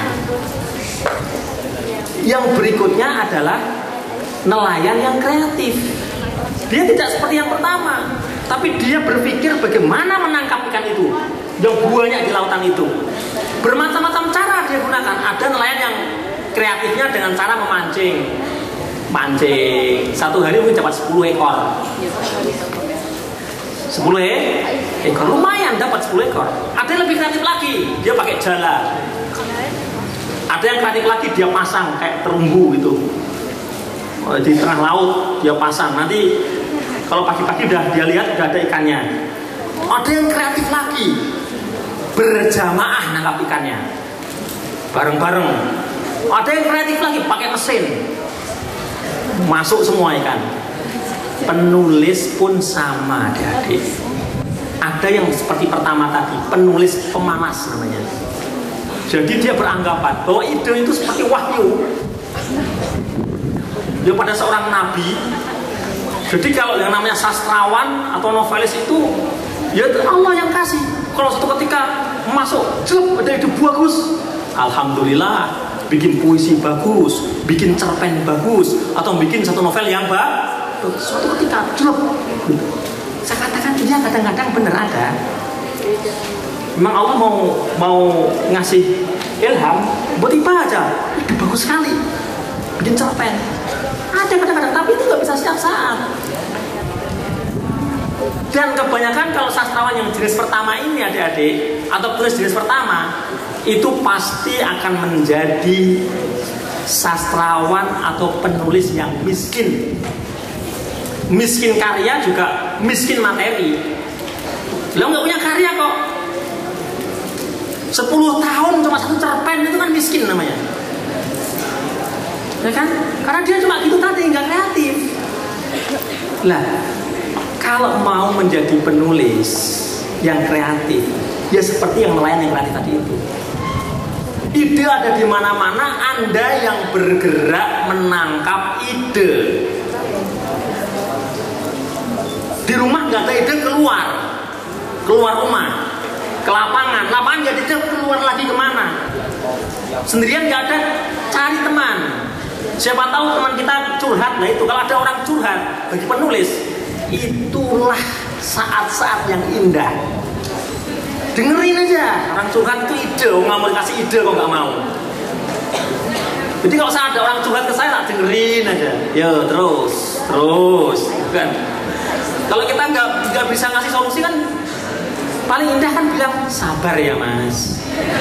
Yang berikutnya adalah nelayan yang kreatif. Dia tidak seperti yang pertama, tapi dia berpikir bagaimana menangkap ikan itu yang banyak di lautan itu. Bermacam-macam cara dia gunakan. Ada nelayan yang kreatifnya dengan cara memancing. Mancing 1 hari mungkin dapat 10 ekor. 10 ekor lumayan dapat 10 ekor. Ada yang lebih kreatif lagi, dia pakai jala. Ada yang kreatif lagi, dia pasang kayak terumbu gitu di tengah laut, dia pasang. Nanti kalau pagi-pagi udah dia lihat udah ada ikannya. Ada yang kreatif lagi, berjamaah nangkap ikannya bareng-bareng. Ada yang kreatif lagi pakai mesin, masuk semua ikan. Penulis pun sama adik-adik. Ada yang seperti pertama tadi, penulis pemanas namanya. Jadi dia beranggapan bahwa ide itu seperti wahyu ya pada seorang nabi. Jadi kalau yang namanya sastrawan atau novelis itu ya Allah yang kasih. Kalau suatu ketika masuk, ada ide bagus, alhamdulillah, bikin puisi bagus, bikin cerpen bagus, atau bikin satu novel yang bagus. Suatu ketika saya katakan dia kadang-kadang benar ada. Memang Allah mau ngasih ilham buat tiba aja, ide bagus sekali, bikin cerpen. Ada kadang-kadang, tapi itu nggak bisa setiap saat. Dan kebanyakan kalau sastrawan yang jenis pertama ini adik-adik, atau penulis jenis pertama, itu pasti akan menjadi sastrawan atau penulis yang miskin. Miskin karya juga miskin materi. Lo nggak punya karya kok, 10 tahun cuma satu cerpen, itu kan miskin namanya, ya kan? Karena dia cuma gitu tadi, nggak kreatif. Lah, kalau mau menjadi penulis yang kreatif, ya seperti yang nelayan yang kreatif tadi itu. Ide ada di mana-mana. Anda yang bergerak menangkap ide. Di rumah nggak ada ide, keluar rumah, ke lapangan nggak ada ide, keluar lagi kemana? Sendirian nggak ada, cari teman. Siapa tahu teman kita curhat. Nah itu kalau ada orang curhat, bagi penulis itulah saat-saat yang indah. Dengerin aja, orang curhat itu ide, nggak mau dikasih ide kok nggak mau. Jadi kalau saya ada orang curhat ke saya, tak dengerin aja. Yo terus, kan? Kalau kita nggak bisa ngasih solusi kan, paling indah kan bilang sabar ya mas.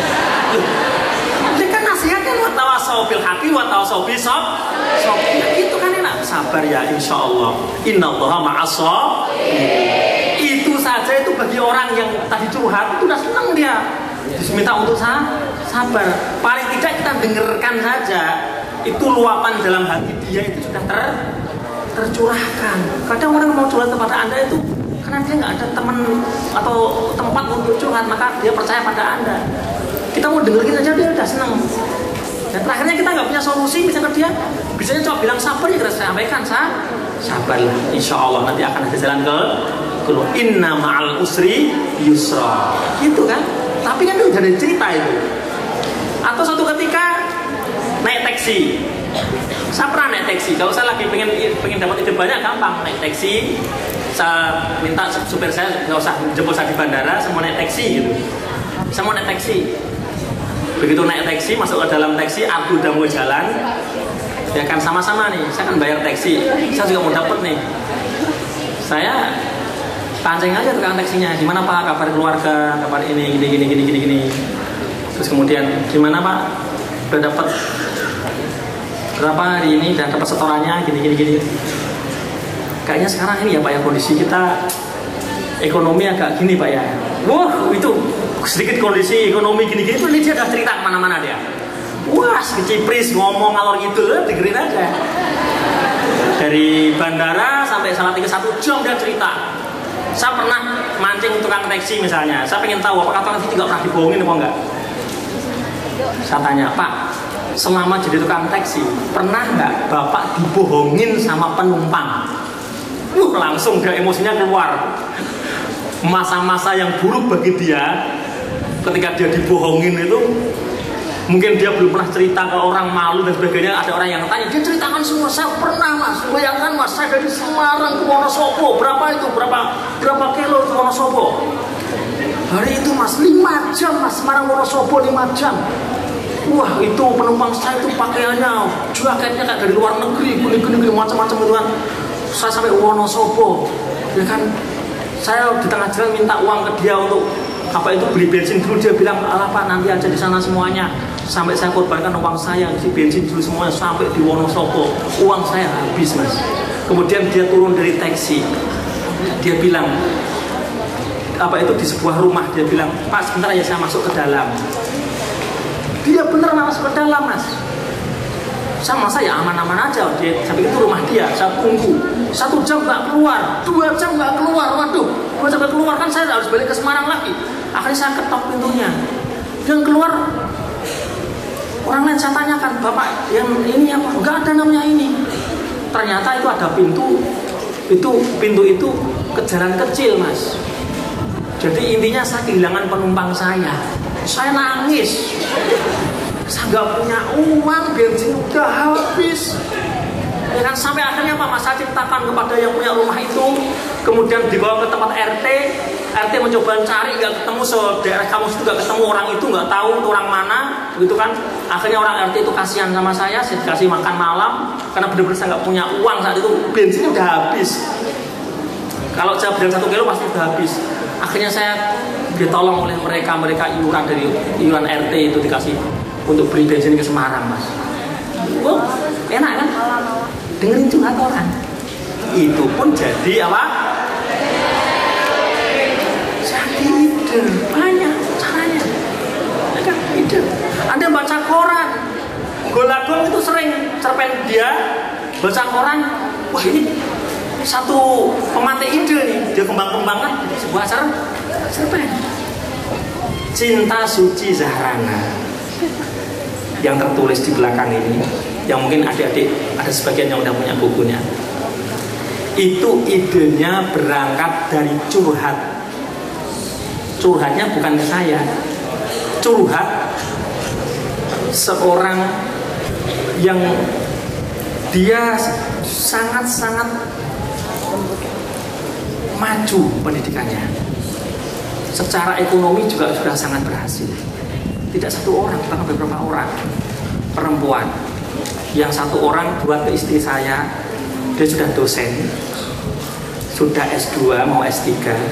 Ini kan nasihatnya watawasau bil haqi watawasau bisob. Itu kan enak, sabar ya insya Allah. Innallaha ma'as-shobir. Itu saja itu bagi orang yang tadi curhat itu udah senang dia. Diminta untuk sabar. Paling tidak kita dengarkan saja. Itu luapan dalam hati dia itu sudah tercurahkan. Kadang orang mau curhat kepada Anda itu karena dia nggak ada teman atau tempat untuk curhat, maka dia percaya pada Anda. Kita mau dengerin aja dia udah senang. Dan terakhirnya kita nggak punya solusi, misalnya dia bisanya coba bilang sabar, ya kita sampaikan sabarlah, insya Allah nanti akan ada jalan ke keluar. Inna ma'al usri yusra, gitu kan? Tapi kan itu udah ada cerita itu. Atau suatu ketika naik taksi, saya pernah naik taksi. Kalau saya lagi pengen dapat ide banyak, gampang naik taksi. Saya minta supir saya nggak usah jemput saya di bandara, saya mau naik taksi gitu. Saya mau naik taksi. Begitu naik taksi, masuk ke dalam taksi, aku udah mau jalan, ya kan sama-sama nih. Saya kan bayar taksi, saya juga mau dapat nih. Saya pancing aja tukang taksinya, gimana pak kabar keluarga, kabar ini gini. Terus kemudian gimana pak, udah dapat berapa hari ini, dan dapat setorannya gini. Kayaknya sekarang ini ya pak ya, kondisi kita ekonomi agak gini pak ya. Wah itu sedikit kondisi ekonomi gini itu dia udah cerita kemana-mana dia. Wah sekecipris ngomong ngalor gitu loh, dengerin aja. Dari bandara sampai Salatiga 1 jam dia cerita. Saya pernah mancing tukang taksi misalnya, saya pengen tahu apakah tukang taksi juga pernah dibohongin apa enggak. Saya tanya, Pak, selama jadi tukang taksi pernah nggak bapak dibohongin sama penumpang? Langsung dia emosinya keluar. Masa-masa yang buruk bagi dia ketika dia dibohongin itu, mungkin dia belum pernah cerita ke orang, malu dan sebagainya. Ada orang yang tanya, dia ceritakan semua. Saya pernah mas, bayangkan mas, saya dari Semarang ke Wonosobo, berapa kilo ke Wonosobo? Hari itu mas 5 jam mas, Semarang Wonosobo 5 jam. Wah itu penumpang saya itu pakaiannya, jaketnya kayak dari luar negeri, gini macam-macam gitu kan. Saya sampai Wonosobo, ya kan. Saya di tengah jalan minta uang ke dia untuk beli bensin dulu. Dia bilang, alah pak nanti aja di sana semuanya. Sampai saya korbankan uang saya, isi bensin dulu semuanya sampai di Wonosobo. Uang saya habis mas. Kemudian dia turun dari taksi. Dia bilang, di sebuah rumah. Dia bilang, pak sebentar ya saya masuk ke dalam. Dia bener masuk ke dalam mas. Sama saya aman-aman aja. Dia sampai itu rumah dia. Saya tunggu 1 jam nggak keluar, 2 jam nggak keluar. Waduh, Gue sampai keluar kan saya harus balik ke Semarang lagi. Akhirnya saya ketok pintunya. Yang keluar orang lain, saya tanyakan, Bapak yang ini apa? Enggak ada namanya ini. Ternyata itu ada pintu. Pintu itu ke jalan kecil, Mas. Jadi intinya saya kehilangan penumpang saya. Saya nangis. Saya nggak punya uang, bensin udah habis. Ya kan, sampai akhirnya Pak Mas, saya ceritakan kepada yang punya rumah itu. Kemudian dibawa ke tempat RT. RT mencoba cari, nggak ketemu, daerah kamu itu nggak ketemu orang itu, nggak tahu itu orang mana, gitu kan. Akhirnya orang RT itu kasihan sama saya dikasih makan malam, karena benar-benar saya nggak punya uang saat itu, bensinnya udah habis. Kalau saya berjalan 1 kilo pasti udah habis. Akhirnya saya ditolong oleh mereka iuran dari iuran RT itu dikasih untuk beli bensin ke Semarang, Mas. Oh, enak kan? Dengerin curhat orang. Itu pun jadi apa? Jadi ide, banyak caranya. Ya kan? Ide. Anda baca koran, Golagong itu sering cerpen dia baca koran. Wah, ini satu pemantik ide nih, dia kembang-kembangkan jadi sebuah cerpen. Cinta Suci Zahrana yang tertulis di belakang ini, yang mungkin adik-adik ada sebagian yang udah punya bukunya. Itu idenya berangkat dari curhat. Curhatnya bukan ke saya, curhat seorang yang dia sangat-sangat maju pendidikannya, secara ekonomi juga sudah sangat berhasil. Tidak satu orang, bahkan beberapa orang perempuan. Yang satu orang buat ke istri saya, dia sudah dosen, sudah S2 mau S3,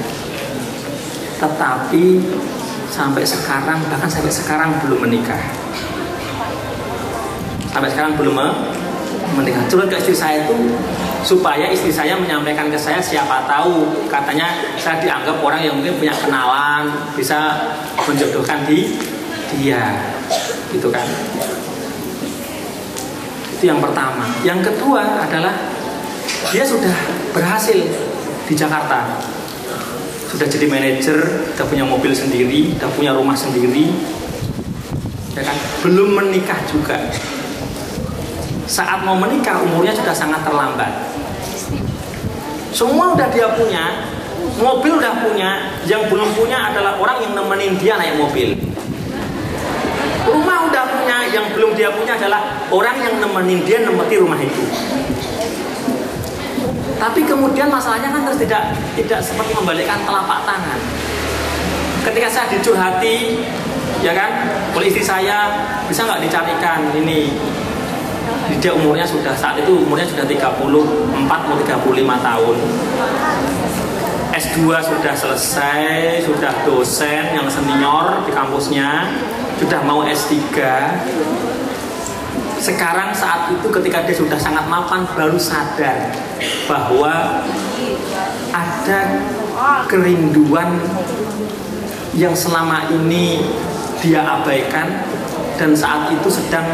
tetapi sampai sekarang, bahkan sampai sekarang belum menikah. Sampai sekarang belum menikah. Curhat ke istri saya itu supaya istri saya menyampaikan ke saya, siapa tahu katanya saya dianggap orang yang mungkin punya kenalan, bisa menjodohkan dia, gitu kan. Itu yang pertama. Yang kedua adalah dia sudah berhasil di Jakarta, sudah jadi manajer, sudah punya mobil sendiri, sudah punya rumah sendiri, ya kan. Belum menikah juga. Saat mau menikah umurnya sudah sangat terlambat. Semua udah dia punya, mobil udah punya, yang belum punya adalah orang yang nemenin dia naik mobil. Rumah udah punya, yang belum dia punya adalah orang yang nemenin dia nemeti rumah itu. Tapi kemudian masalahnya kan terus tidak seperti membalikkan telapak tangan. Ketika saya dicurhati, ya kan, oleh istri saya, bisa nggak dicarikan ini? Dia umurnya sudah, saat itu umurnya sudah 34 mau 35 tahun. S2 sudah selesai, sudah dosen yang senior di kampusnya, sudah mau S3. Sekarang saat itu ketika dia sudah sangat mapan, baru sadar bahwa ada kerinduan yang selama ini dia abaikan, dan saat itu sedang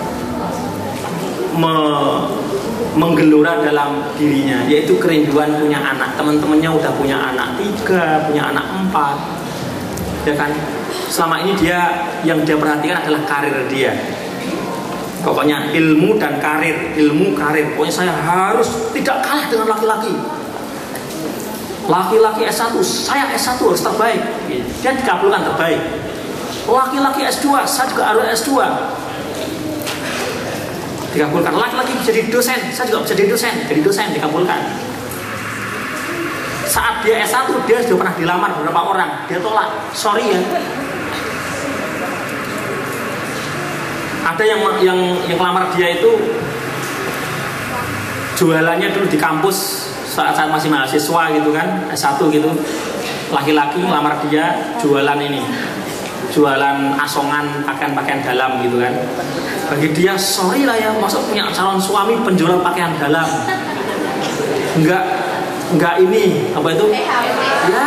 menggelora dalam dirinya, yaitu kerinduan punya anak. Teman-temannya udah punya anak 3, punya anak 4, ya kan. Selama ini yang dia perhatikan adalah karir dia. Pokoknya ilmu dan karir, ilmu karir. Pokoknya saya harus tidak kalah dengan laki-laki. Laki-laki S1, saya S1 harus terbaik. Dia dikabulkan terbaik. Laki-laki S2, saya juga harus S2. Dikabulkan. Laki-laki jadi dosen, saya juga jadi dosen, dikabulkan. Saat dia S1, dia sudah pernah dilamar beberapa orang, dia tolak. Sorry ya. Ada yang lamar dia itu jualannya dulu di kampus saat masih mahasiswa gitu kan, S1 gitu. Laki-laki lamar dia jualan ini, jualan asongan, pakaian-pakaian dalam gitu kan. Bagi dia, sorry lah ya, masuk punya calon suami penjual pakaian dalam. Enggak ini, apa itu? Ya,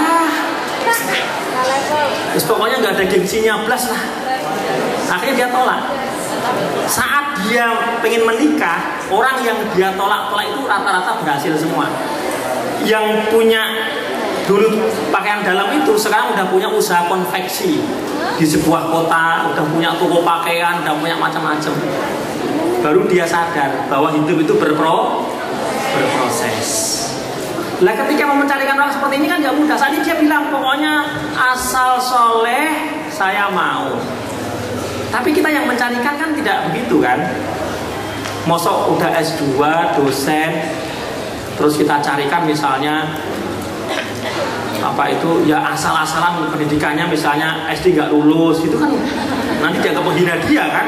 pokoknya enggak ada gengsinya, blas lah. Akhirnya dia tolak. Saat dia pengen menikah, orang yang dia tolak itu rata-rata berhasil semua. Yang punya Dulu pakaian dalam itu, sekarang udah punya usaha konveksi di sebuah kota, udah punya toko pakaian, udah punya macam-macam. Baru dia sadar bahwa hidup itu berproses. Lah ketika mau mencarikan orang seperti ini kan nggak mudah. Saat ini dia bilang pokoknya asal soleh saya mau. Tapi kita yang mencarikan kan tidak begitu kan. Mosok udah S2 dosen, terus kita carikan misalnya apa itu ya asal-asalan pendidikannya, misalnya SD nggak lulus itu kan nanti dianggap menghina dia kan.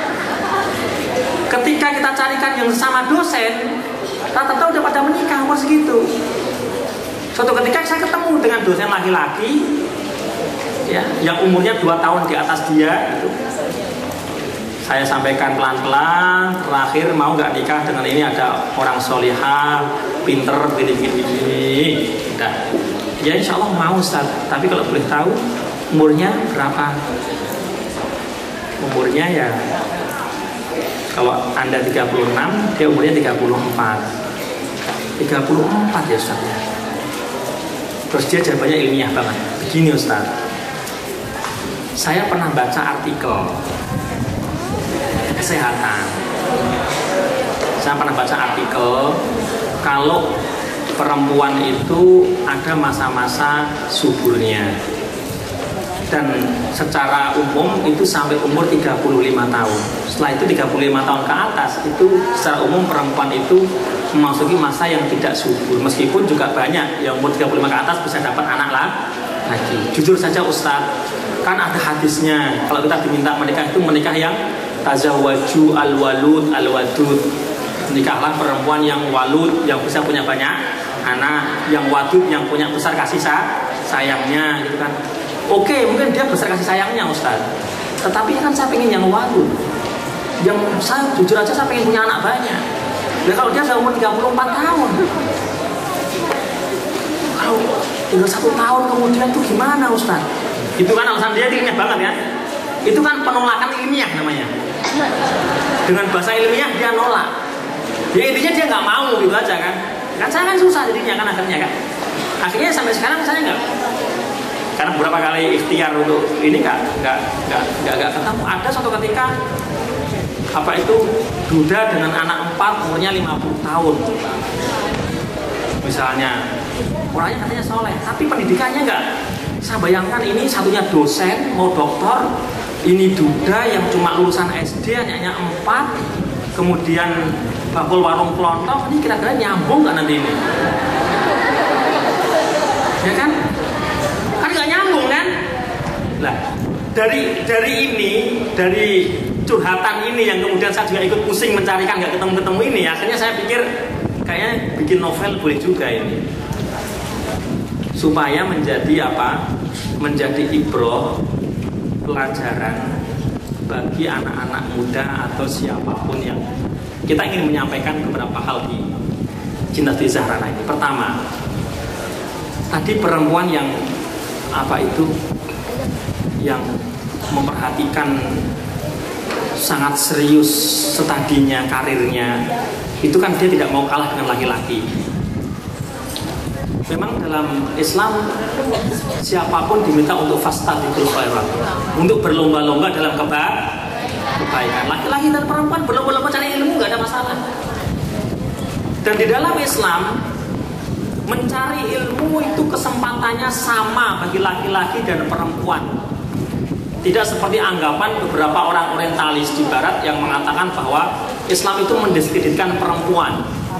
Ketika kita carikan yang sama dosen, rata-rata udah pada menikah umur segitu. Suatu ketika saya ketemu dengan dosen laki-laki ya, yang umurnya 2 tahun di atas dia gitu. Saya sampaikan pelan-pelan, terakhir mau nggak nikah dengan ini, ada orang solihah, pinter, gini-gini. Udah. Ya insya Allah mau Ustaz, tapi kalau boleh tahu umurnya berapa? Umurnya ya, kalau Anda 36, dia umurnya 34. 34 ya Ustaz ya. Terus dia jawabannya ilmiah banget. Begini Ustaz, saya pernah baca artikel kesehatan. Saya pernah baca artikel kalau perempuan itu ada masa-masa suburnya, dan secara umum itu sampai umur 35 tahun. Setelah itu 35 tahun ke atas itu secara umum perempuan itu memasuki masa yang tidak subur. Meskipun juga banyak yang umur 35 ke atas bisa dapat anak lagi. Jujur saja Ustaz, kan ada hadisnya kalau kita diminta menikah itu menikah yang tazawwaju al-walud al-wadud. Nikahlah perempuan yang walud, yang bisa punya banyak anak, yang wadud, yang punya besar kasih sayangnya gitu kan. Oke, mungkin dia besar kasih sayangnya Ustaz, tetapi kan saya pengen yang walud. Yang saya jujur aja saya pengen punya anak banyak. Ya kalau dia sudah umur 34 tahun, kalau tinggal 1 tahun kemudian itu gimana Ustaz? Itu kan alasan dia ilmiah banget ya. Itu kan penolakan ilmiah namanya. Dengan bahasa ilmiah dia nolak. Ya intinya dia nggak mau gitu aja kan. Kan saya kan susah jadinya kan akhirnya kan. Akhirnya sampai sekarang saya nggak. Karena beberapa kali ikhtiar untuk ini nggak ketemu. Ada suatu ketika apa itu duda dengan anak 4 umurnya 50 tahun. Misalnya orangnya katanya soleh, tapi pendidikannya nggak. Saya bayangkan ini satunya dosen mau doktor, ini duda yang cuma lulusan SD hanya 4, kemudian bakul warung kelontok, ini kira-kira nyambung nggak nanti ini? Ya kan? Kan nggak nyambung kan? Lah dari curhatan ini yang kemudian saya juga ikut pusing mencarikan nggak ketemu ini, akhirnya saya pikir kayaknya bikin novel boleh juga ini, supaya menjadi apa? Menjadi ibroh, pelajaran bagi anak-anak muda atau siapapun yang kita ingin menyampaikan beberapa hal di Cinta di Zahrana ini. Pertama, tadi perempuan yang apa itu, yang memperhatikan sangat serius studinya, karirnya, itu kan dia tidak mau kalah dengan laki-laki. Memang dalam Islam siapapun diminta untuk fastabiqul khairat, untuk berlomba-lomba dalam kebaikan. Laki-laki dan perempuan berlomba-lomba cari ilmu nggak ada masalah. Dan di dalam Islam mencari ilmu itu kesempatannya sama bagi laki-laki dan perempuan. Tidak seperti anggapan beberapa orang orientalis di barat yang mengatakan bahwa Islam itu mendiskreditkan perempuan.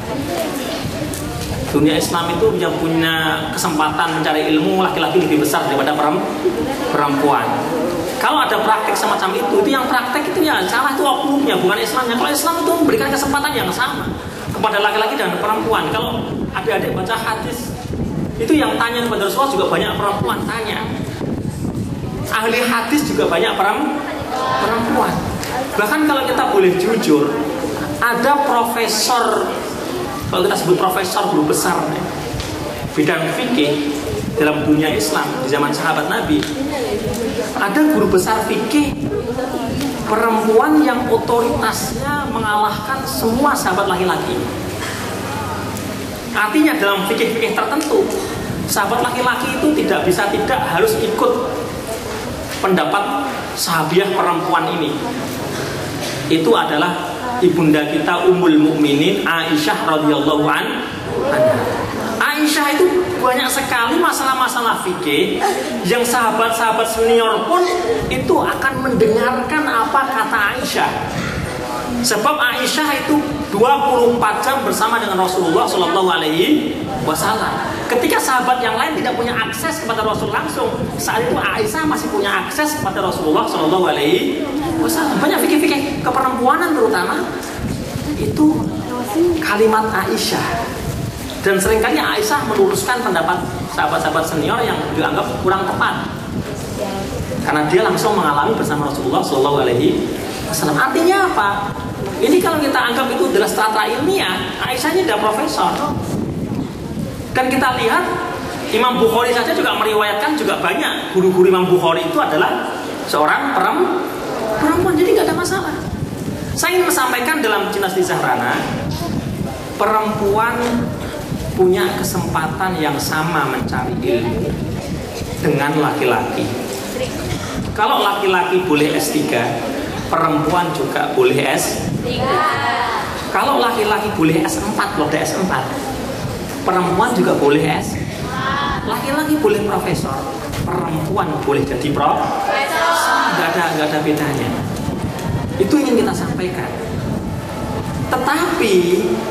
Dunia Islam itu yang punya kesempatan mencari ilmu laki-laki lebih besar daripada perempuan. Kalau ada praktek semacam itu yang praktek itu ya salah, itu oknumnya bukan Islamnya. Kalau Islam itu memberikan kesempatan yang sama kepada laki-laki dan perempuan. Kalau adik-adik baca hadis itu yang tanya kepada Rasulullah juga banyak perempuan tanya. Ahli hadis juga banyak perempuan. Bahkan kalau kita boleh jujur, ada profesor, kalau kita sebut profesor guru besar bidang fikih dalam dunia Islam di zaman sahabat Nabi, ada guru besar fikih perempuan yang otoritasnya mengalahkan semua sahabat laki-laki. Artinya dalam fikih-fikih tertentu sahabat laki-laki itu tidak bisa tidak harus ikut pendapat sahabiah perempuan ini. Itu adalah ibunda kita Ummul Mukminin Aisyah radhiyallahu anha. Aisyah itu banyak sekali masalah-masalah fikih yang sahabat-sahabat senior pun itu akan mendengarkan apa kata Aisyah. Sebab Aisyah itu 24 jam bersama dengan Rasulullah Shallallahu Alaihi Wasallam. Ketika sahabat yang lain tidak punya akses kepada Rasul langsung, saat itu Aisyah masih punya akses kepada Rasulullah Shallallahu Alaihi Wasallam. Banyak fikih-fikih keperempuanan terutama itu kalimat Aisyah. Dan seringkali Aisyah meluruskan pendapat sahabat-sahabat senior yang dianggap kurang tepat, karena dia langsung mengalami bersama Rasulullah Shallallahu Alaihi Wasallam. Artinya apa? Ini kalau kita anggap itu adalah strata ilmiah, Aisyah ini sudah profesor. Dan kita lihat Imam Bukhari saja juga meriwayatkan juga banyak guru-guru Imam Bukhari itu adalah seorang perempuan, jadi nggak ada masalah. Saya ingin menyampaikan dalam Jinasti Zahrana, perempuan punya kesempatan yang sama mencari ilmu dengan laki-laki. Kalau laki-laki boleh S3, perempuan juga boleh S3. Kalau laki-laki boleh S4, loh ada S4, perempuan juga boleh S. Laki-laki boleh profesor, perempuan boleh jadi profesor. Nggak ada bedanya. Itu ingin kita sampaikan. Tetapi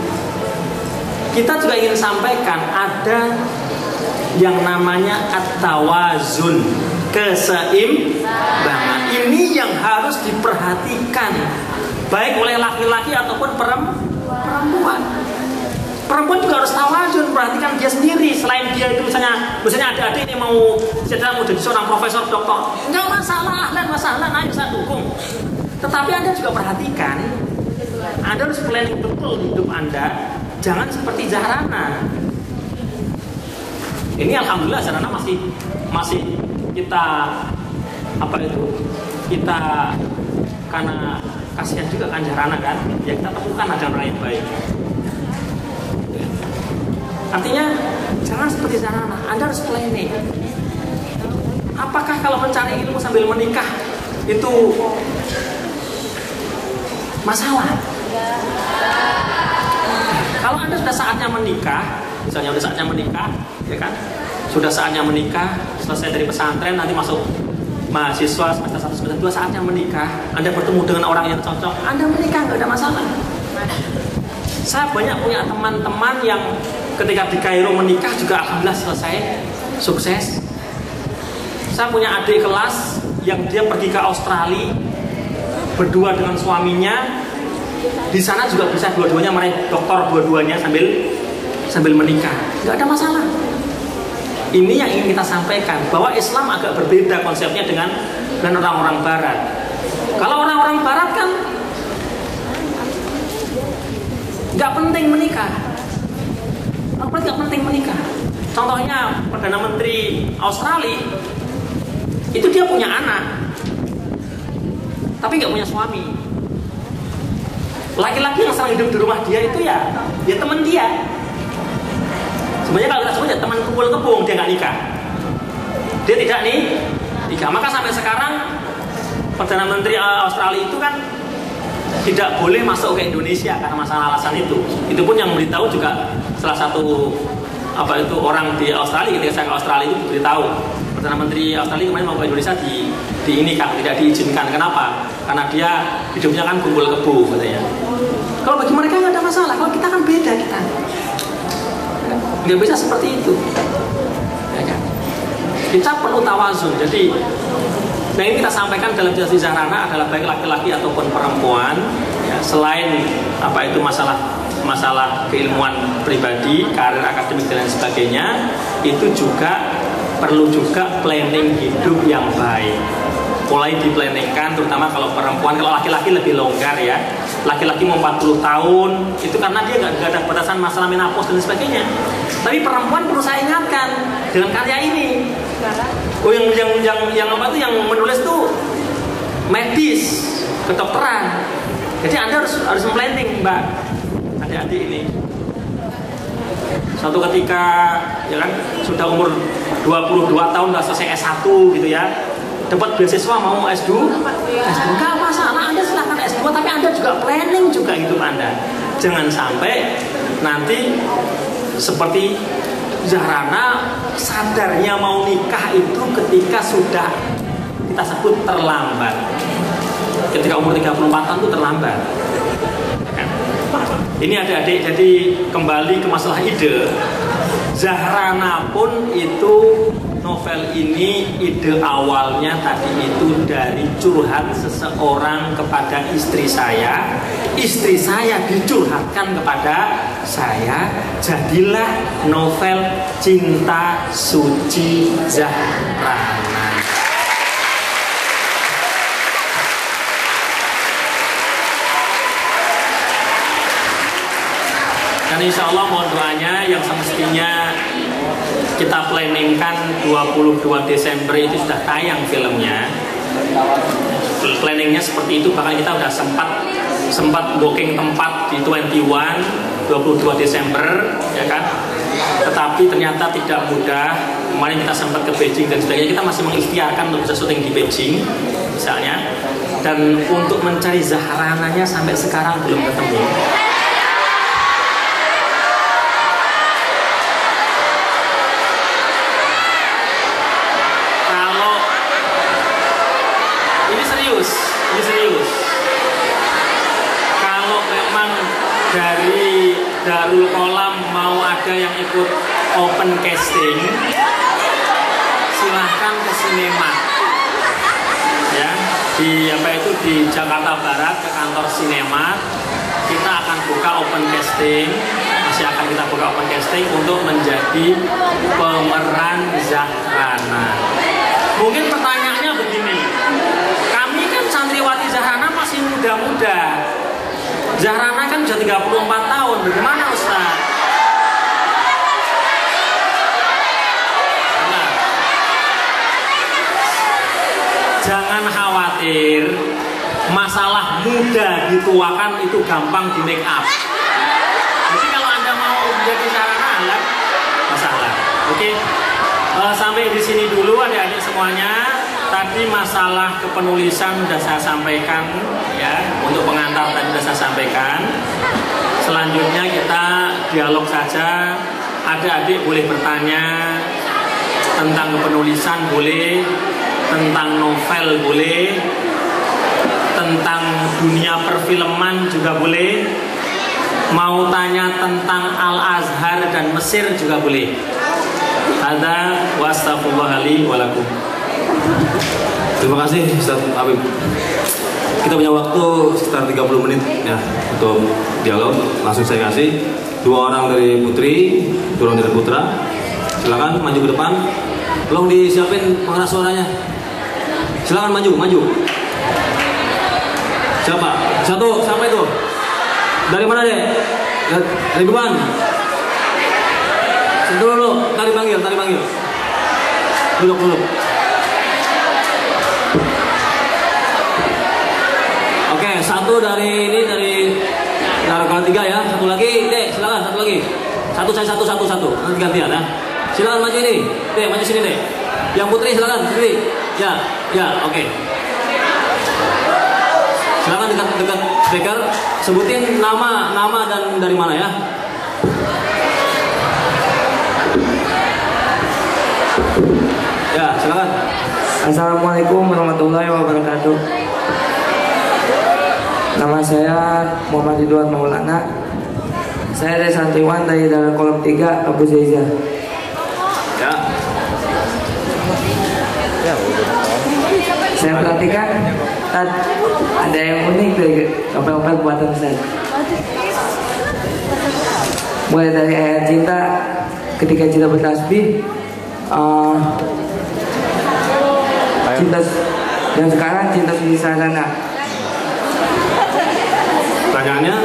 kita juga ingin sampaikan ada yang namanya at-tawazun, keseimbangan. Ini yang harus diperhatikan baik oleh laki-laki ataupun perempuan. Perempuan juga harus tawazun, perhatikan dia sendiri. Selain dia itu misalnya adik-adik ini mau jadi seorang profesor, doktor, enggak masalah, ayo saya dukung. Tetapi Anda juga perhatikan, Anda harus planning betul hidup Anda. Jangan seperti Zahrana. Ini alhamdulillah Zahrana masih kita kita karena kasihan juga kan Zahrana kan, ya kita temukan ada orang yang baik. Artinya jangan seperti Zahrana, Anda harus planning. Apakah kalau mencari ilmu sambil menikah itu masalah? Kalau Anda sudah saatnya menikah, misalnya sudah saatnya menikah, ya kan? Sudah saatnya menikah, selesai dari pesantren, nanti masuk mahasiswa semester 1, semester 2, saatnya menikah. Anda bertemu dengan orang yang cocok, Anda menikah, nggak ada masalah. Saya banyak punya teman-teman yang ketika di Kairo menikah juga alhamdulillah selesai, sukses. Saya punya adik kelas yang dia pergi ke Australia berdua dengan suaminya. Di sana juga bisa dua-duanya meraih doktor, dua-duanya sambil menikah, nggak ada masalah. Ini yang ingin kita sampaikan, bahwa Islam agak berbeda konsepnya dengan orang-orang Barat. Kalau orang-orang Barat kan nggak penting menikah, nggak penting menikah. Contohnya Perdana Menteri Australia itu dia punya anak, tapi nggak punya suami. Laki-laki yang sering hidup di rumah dia itu ya teman dia. Sebenarnya kalau kita sebut ya teman kumpul kebun, dia nggak nikah. Dia tidak nikah. Maka sampai sekarang Perdana Menteri Australia itu kan tidak boleh masuk ke Indonesia karena masalah alasan itu. Itu pun yang memberitahu juga salah satu orang di Australia. Ketika saya ke Australia itu diberitahu Perdana Menteri Australia kemarin mau ke Indonesia tidak diizinkan. Kenapa? Karena dia hidupnya kan kumpul kebo katanya. Kalau bagi mereka nggak ada masalah. Kalau kita kan beda, kita nggak bisa seperti itu. Ya kan? Kita perlu tawazun. Jadi, nah ini kita sampaikan dalam Jinasti Zahrana adalah baik laki-laki ataupun perempuan. Ya, selain masalah keilmuan pribadi, karir akademik dan lain sebagainya, itu juga perlu juga planning hidup yang baik. Mulai diplaningkan, terutama kalau perempuan. Kalau laki-laki lebih longgar ya. Laki-laki mau 40 tahun itu karena dia nggak ada batasan masalah menopause dan sebagainya. Tapi perempuan perlu saya ingatkan dengan karya ini. Oh yang menulis tuh medis, kedokteran. Jadi Anda harus planning, Mbak, adik-adik ini. Suatu ketika ya kan sudah umur 22 tahun sudah selesai S1 gitu ya, dapat beasiswa mau S2 nggak masalah, Anda silahkan S2, tapi Anda juga planning juga hidup Anda. Jangan sampai nanti seperti Zahrana sadarnya mau nikah itu ketika sudah kita sebut terlambat, ketika umur 34 tahun itu terlambat. Ini adik-adik, jadi kembali ke masalah ide. Zahrana pun itu, novel ini ide awalnya tadi itu dari curhat seseorang kepada istri saya dicurhatkan kepada saya, jadilah novel Cinta Suci Zahrana. Dan insya Allah mohon doanya yang semestinya kita planningkan 22 Desember itu sudah tayang filmnya. Planningnya seperti itu, bahkan kita sudah sempat booking tempat di 22 Desember ya kan. Tetapi ternyata tidak mudah. Kemarin kita sempat ke Beijing dan sebagainya, kita masih mengikhtiarkan untuk bisa syuting di Beijing misalnya. Dan untuk mencari Zahrananya sampai sekarang belum ketemu. Ini serius. Kalau memang dari Darul Kolam mau ada yang ikut open casting, silahkan ke Sinemat. Ya, di Jakarta Barat ke kantor Sinemat. Kita akan buka open casting, masih akan kita buka open casting untuk menjadi pemeran Zahrana. Mungkin pertanyaannya begini. Santriwati Zahrana masih muda-muda. Zahrana kan sudah 34 tahun. Bagaimana Ustaz? Nah, jangan khawatir. Masalah muda dituakan itu gampang di make up. Jadi kalau Anda mau menjadi Zahrana, enggak masalah. Oke. Sampai di sini dulu adik-adik semuanya. Tadi masalah kepenulisan sudah saya sampaikan ya, untuk pengantar tadi sudah saya sampaikan. Selanjutnya kita dialog saja. Adik-adik boleh bertanya tentang kepenulisan boleh, tentang novel boleh, tentang dunia perfilman juga boleh. Mau tanya tentang Al-Azhar dan Mesir juga boleh. Hadza wa astaghfirullah li wa lakum. Terima kasih Ustaz Habib. Kita punya waktu sekitar 30 menit ya untuk dialog. Langsung saya kasih 2 orang dari putri, 2 orang dari putra. Silakan maju ke depan. Tolong disiapin pengeras suaranya. Silakan maju. Siapa? Satu, siapa itu? Dari mana deh? Dari depan. Dulu, tadi panggil. Duduk. Oke, satu dari Narkoba 3 ya. Satu lagi, Dek, silakan satu lagi. Satu. Nanti gantian ya. Silakan maju ini. Dek, maju sini, Dek. Yang putri silakan sini. Ya, oke. Silakan dekat speaker. Sebutin nama dan dari mana ya. Ya, silakan. Assalamualaikum warahmatullahi wabarakatuh. Nama saya Muhammad Ridwan Maulana. Saya dari santriwan dari Darul Kolam 3 Abu Zaizah. Ya. Saya perhatikan ada yang unik dari novel-novel buatan saya. Mulai dari ayat cinta, ketika cinta bertasbih, cinta, dan sekarang cinta suci Zahrana. Pertanyaannya?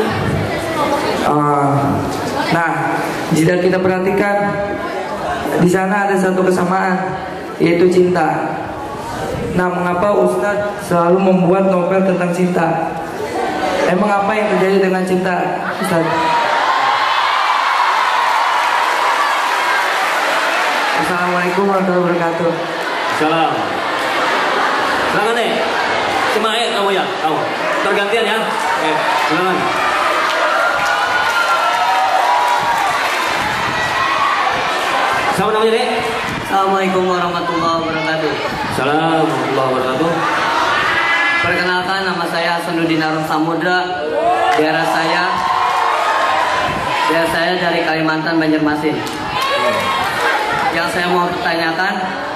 Nah, jika kita perhatikan di sana ada satu kesamaan, yaitu cinta. Nah, mengapa Ustadz selalu membuat novel tentang cinta? Emang apa yang terjadi dengan cinta, Ustadz? Assalamualaikum warahmatullahi wabarakatuh. Salam. Silakan deh. Cuma kamu ya, kamu. Tergantian ya. Oke, silakan. Siapa namanya dek? Assalamualaikum warahmatullahi wabarakatuh. Salam warahmatullahi wabarakatuh. Perkenalkan, nama saya Hasanuddin Arum Samudra. Daerah saya dari Kalimantan, Banjarmasin. Yang saya mau pertanyakan,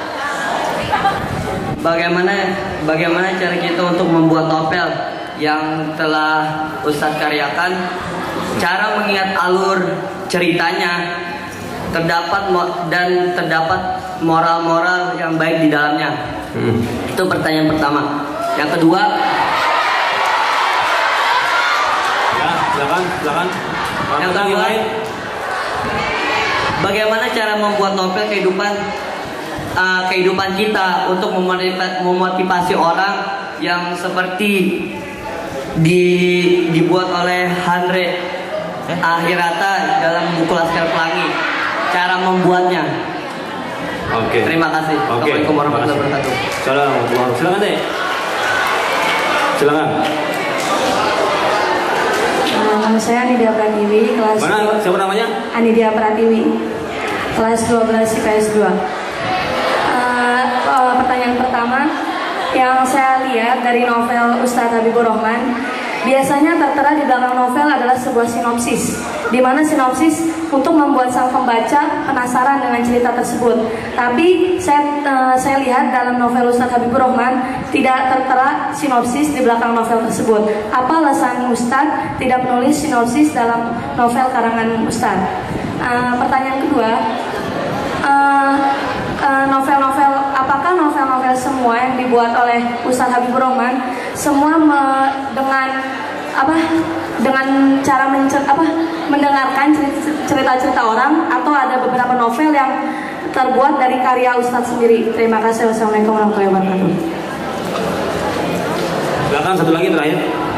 bagaimana cara kita untuk membuat novel yang telah Ustadz karyakan? Cara mengingat alur ceritanya, terdapat moral-moral yang baik di dalamnya. Itu pertanyaan pertama. Yang kedua, ya silakan. yang kedua, bagaimana cara membuat novel kehidupan kita untuk memotivasi orang yang seperti dibuat oleh Andre Akhirata dalam buku Laskar Pelangi. Cara membuatnya. Oke. Terima kasih. Assalamualaikum warahmatullahi wabarakatuh. Assalamualaikum. Silakan deh. Silakan. Nama saya Anidia Pratiwi, kelas Mana? Siapa namanya? Anidia Pratiwi, kelas 12 IPS 2. Pertanyaan pertama yang saya lihat dari novel Ustadz Habibur Rahman, biasanya tertera di belakang novel adalah sebuah sinopsis, di mana sinopsis untuk membuat sang pembaca penasaran dengan cerita tersebut. Tapi saya lihat dalam novel Ustadz Habibur Rahman tidak tertera sinopsis di belakang novel tersebut. Apa alasan Ustadz tidak menulis sinopsis dalam novel karangan Ustadz? Pertanyaan kedua, apakah novel-novel semua yang dibuat oleh Ustadz Habibur Rahman semua dengan cara mendengarkan cerita-cerita orang, atau ada beberapa novel yang terbuat dari karya Ustadz sendiri? Terima kasih. Wassalamualaikum warahmatullahi wabarakatuh. Silakan satu lagi terakhir.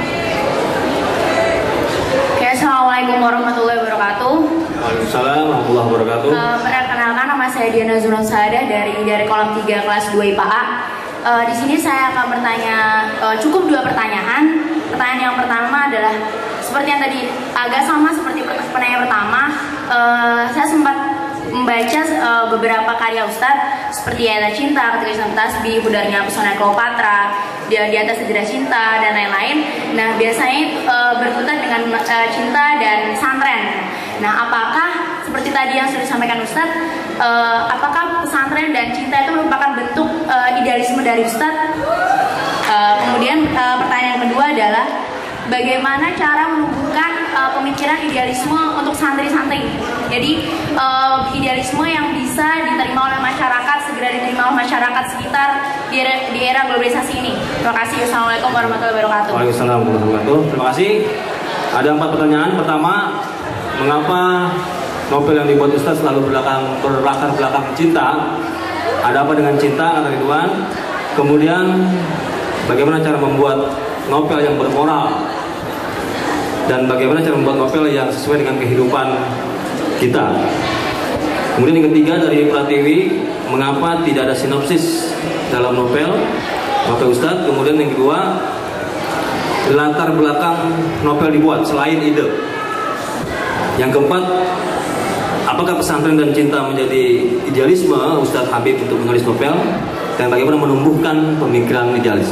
Oke, assalamualaikum warahmatullahi wabarakatuh. Waalaikumsalam warahmatullahi wabarakatuh. Perkenalkan, nama saya Diana Zunan Saada dari kolom 3 kelas 2 IPA. Di sini saya akan bertanya cukup 2 pertanyaan. Pertanyaan yang pertama adalah seperti yang tadi, agak sama seperti pertanyaan pertama. Saya sempat membaca beberapa karya Ustadz seperti Ayat Cinta, Ketika Cinta Tasbih, Pudarnya Pesona Cleopatra, di atas Sejarah Cinta, dan lain-lain. Nah, biasanya berkutat dengan cinta dan pesantren. Nah, apakah seperti tadi yang sudah disampaikan Ustadz, apakah pesantren dan cinta itu merupakan bentuk idealisme dari Ustadz? Kemudian pertanyaan kedua adalah bagaimana cara menumbuhkan pemikiran idealisme untuk santri-santri. Jadi idealisme yang bisa diterima oleh masyarakat, segera diterima oleh masyarakat sekitar di era globalisasi ini. Terima kasih. Assalamualaikum warahmatullahi wabarakatuh. Waalaikumsalam warahmatullahi wabarakatuh. Terima kasih. Ada 4 pertanyaan. Pertama, mengapa novel yang dibuat Ustadz selalu berlatar belakang cinta? Ada apa dengan cinta, kata Ridwan? Kemudian, bagaimana cara membuat novel yang bermoral? Dan bagaimana cara membuat novel yang sesuai dengan kehidupan kita? Kemudian yang ketiga dari Pratiwi, mengapa tidak ada sinopsis dalam novel Ustadz? Kemudian yang kedua, latar belakang novel dibuat selain ide. Yang keempat, apakah pesantren dan cinta menjadi idealisme Ustadz Habib untuk menulis novel? Dan bagaimana menumbuhkan pemikiran idealis?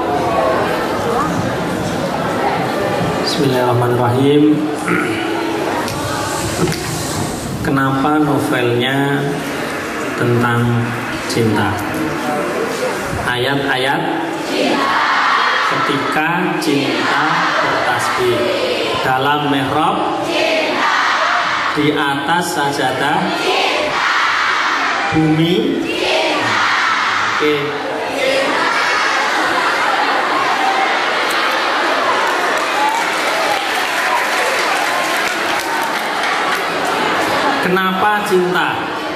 Bismillahirrahmanirrahim. Kenapa novelnya tentang cinta? Ayat-ayat ketika cinta bertasbih, dalam mihrab di atas sajadah, bumi. Oke. Kenapa cinta?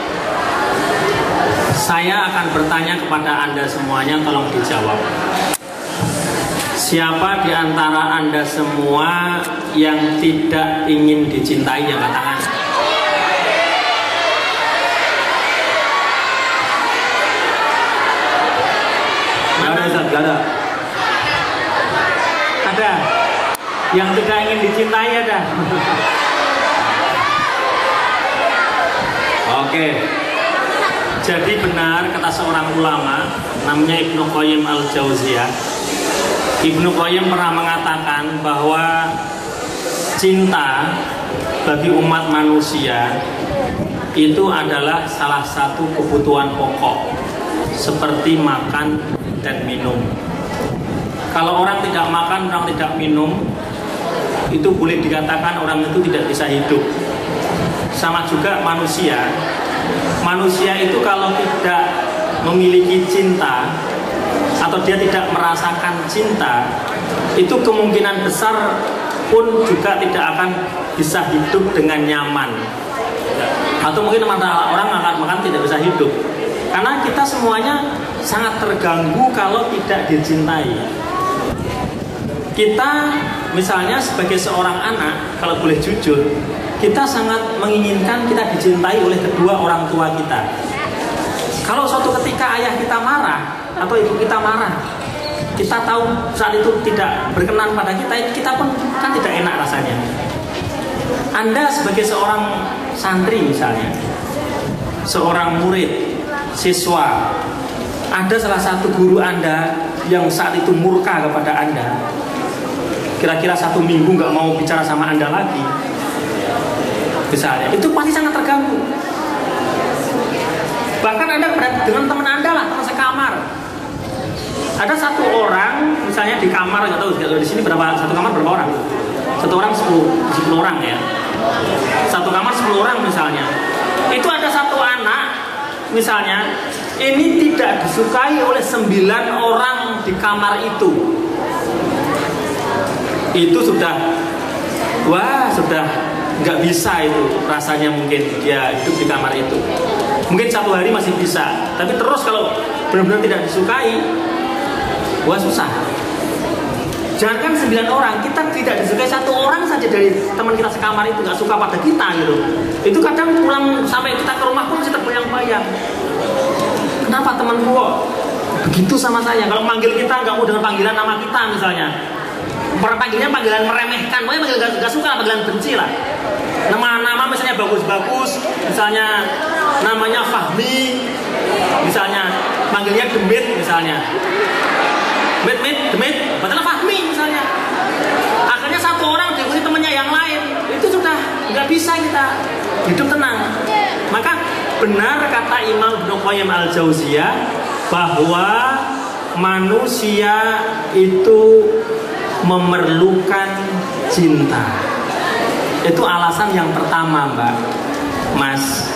Saya akan bertanya kepada Anda semuanya, tolong dijawab. Siapa di antara Anda semua yang tidak ingin dicintai, angkat tangan. Yang tidak ingin dicintai ada. Oke. Jadi benar kata seorang ulama namanya Ibnu Qayyim al-Jauziyah. Ibnu Qayyim pernah mengatakan bahwa cinta bagi umat manusia itu adalah salah satu kebutuhan pokok seperti makan dan minum. Kalau orang tidak makan, orang tidak minum, itu boleh dikatakan orang itu tidak bisa hidup. Sama juga manusia. Manusia itu kalau tidak memiliki cinta atau dia tidak merasakan cinta, itu kemungkinan besar pun juga tidak akan bisa hidup dengan nyaman. Atau mungkin orang akan makan tidak bisa hidup. Karena kita semuanya sangat terganggu kalau tidak dicintai. Kita misalnya sebagai seorang anak, kalau boleh jujur, kita sangat menginginkan kita dicintai oleh kedua orang tua kita. Kalau suatu ketika ayah kita marah atau ibu kita marah, kita tahu saat itu tidak berkenan pada kita, kita pun kan tidak enak rasanya. Anda sebagai seorang santri misalnya, seorang murid, siswa, ada salah satu guru Anda yang saat itu murka kepada Anda, kira-kira 1 minggu nggak mau bicara sama Anda lagi, misalnya, itu pasti sangat terganggu. Bahkan Anda dengan teman Anda lah, teman sekamar. Ada satu orang, misalnya di kamar, nggak tahu di sini berapa, satu kamar berapa orang? Satu orang 10 orang ya. Satu kamar 10 orang misalnya. Itu ada satu anak, misalnya, ini tidak disukai oleh 9 orang di kamar itu. Itu sudah, wah sudah nggak bisa itu rasanya, mungkin dia hidup di kamar itu. Mungkin 1 hari masih bisa, tapi terus kalau benar-benar tidak disukai, wah susah. Jangan 9 orang, kita tidak disukai 1 orang saja dari teman kita sekamar itu nggak suka pada kita gitu. Itu kadang pulang sampai kita ke rumah pun masih terbayang-bayang. Kenapa temanku kok begitu sama saya? Kalau manggil kita nggak mau dengan panggilan nama kita misalnya. Panggilnya panggilan meremehkan, pokoknya panggil gak suka, panggilan benci lah. Nama-nama misalnya bagus-bagus, misalnya namanya Fahmi, misalnya panggilnya Demit misalnya. Demit, padahal Fahmi misalnya. Akhirnya 1 orang diikuti temannya yang lain, itu sudah nggak bisa kita hidup tenang. Maka benar kata Imam Ibnu Qayyim al-Jauziyah bahwa manusia itu memerlukan cinta. Itu alasan yang pertama, Mbak, Mas.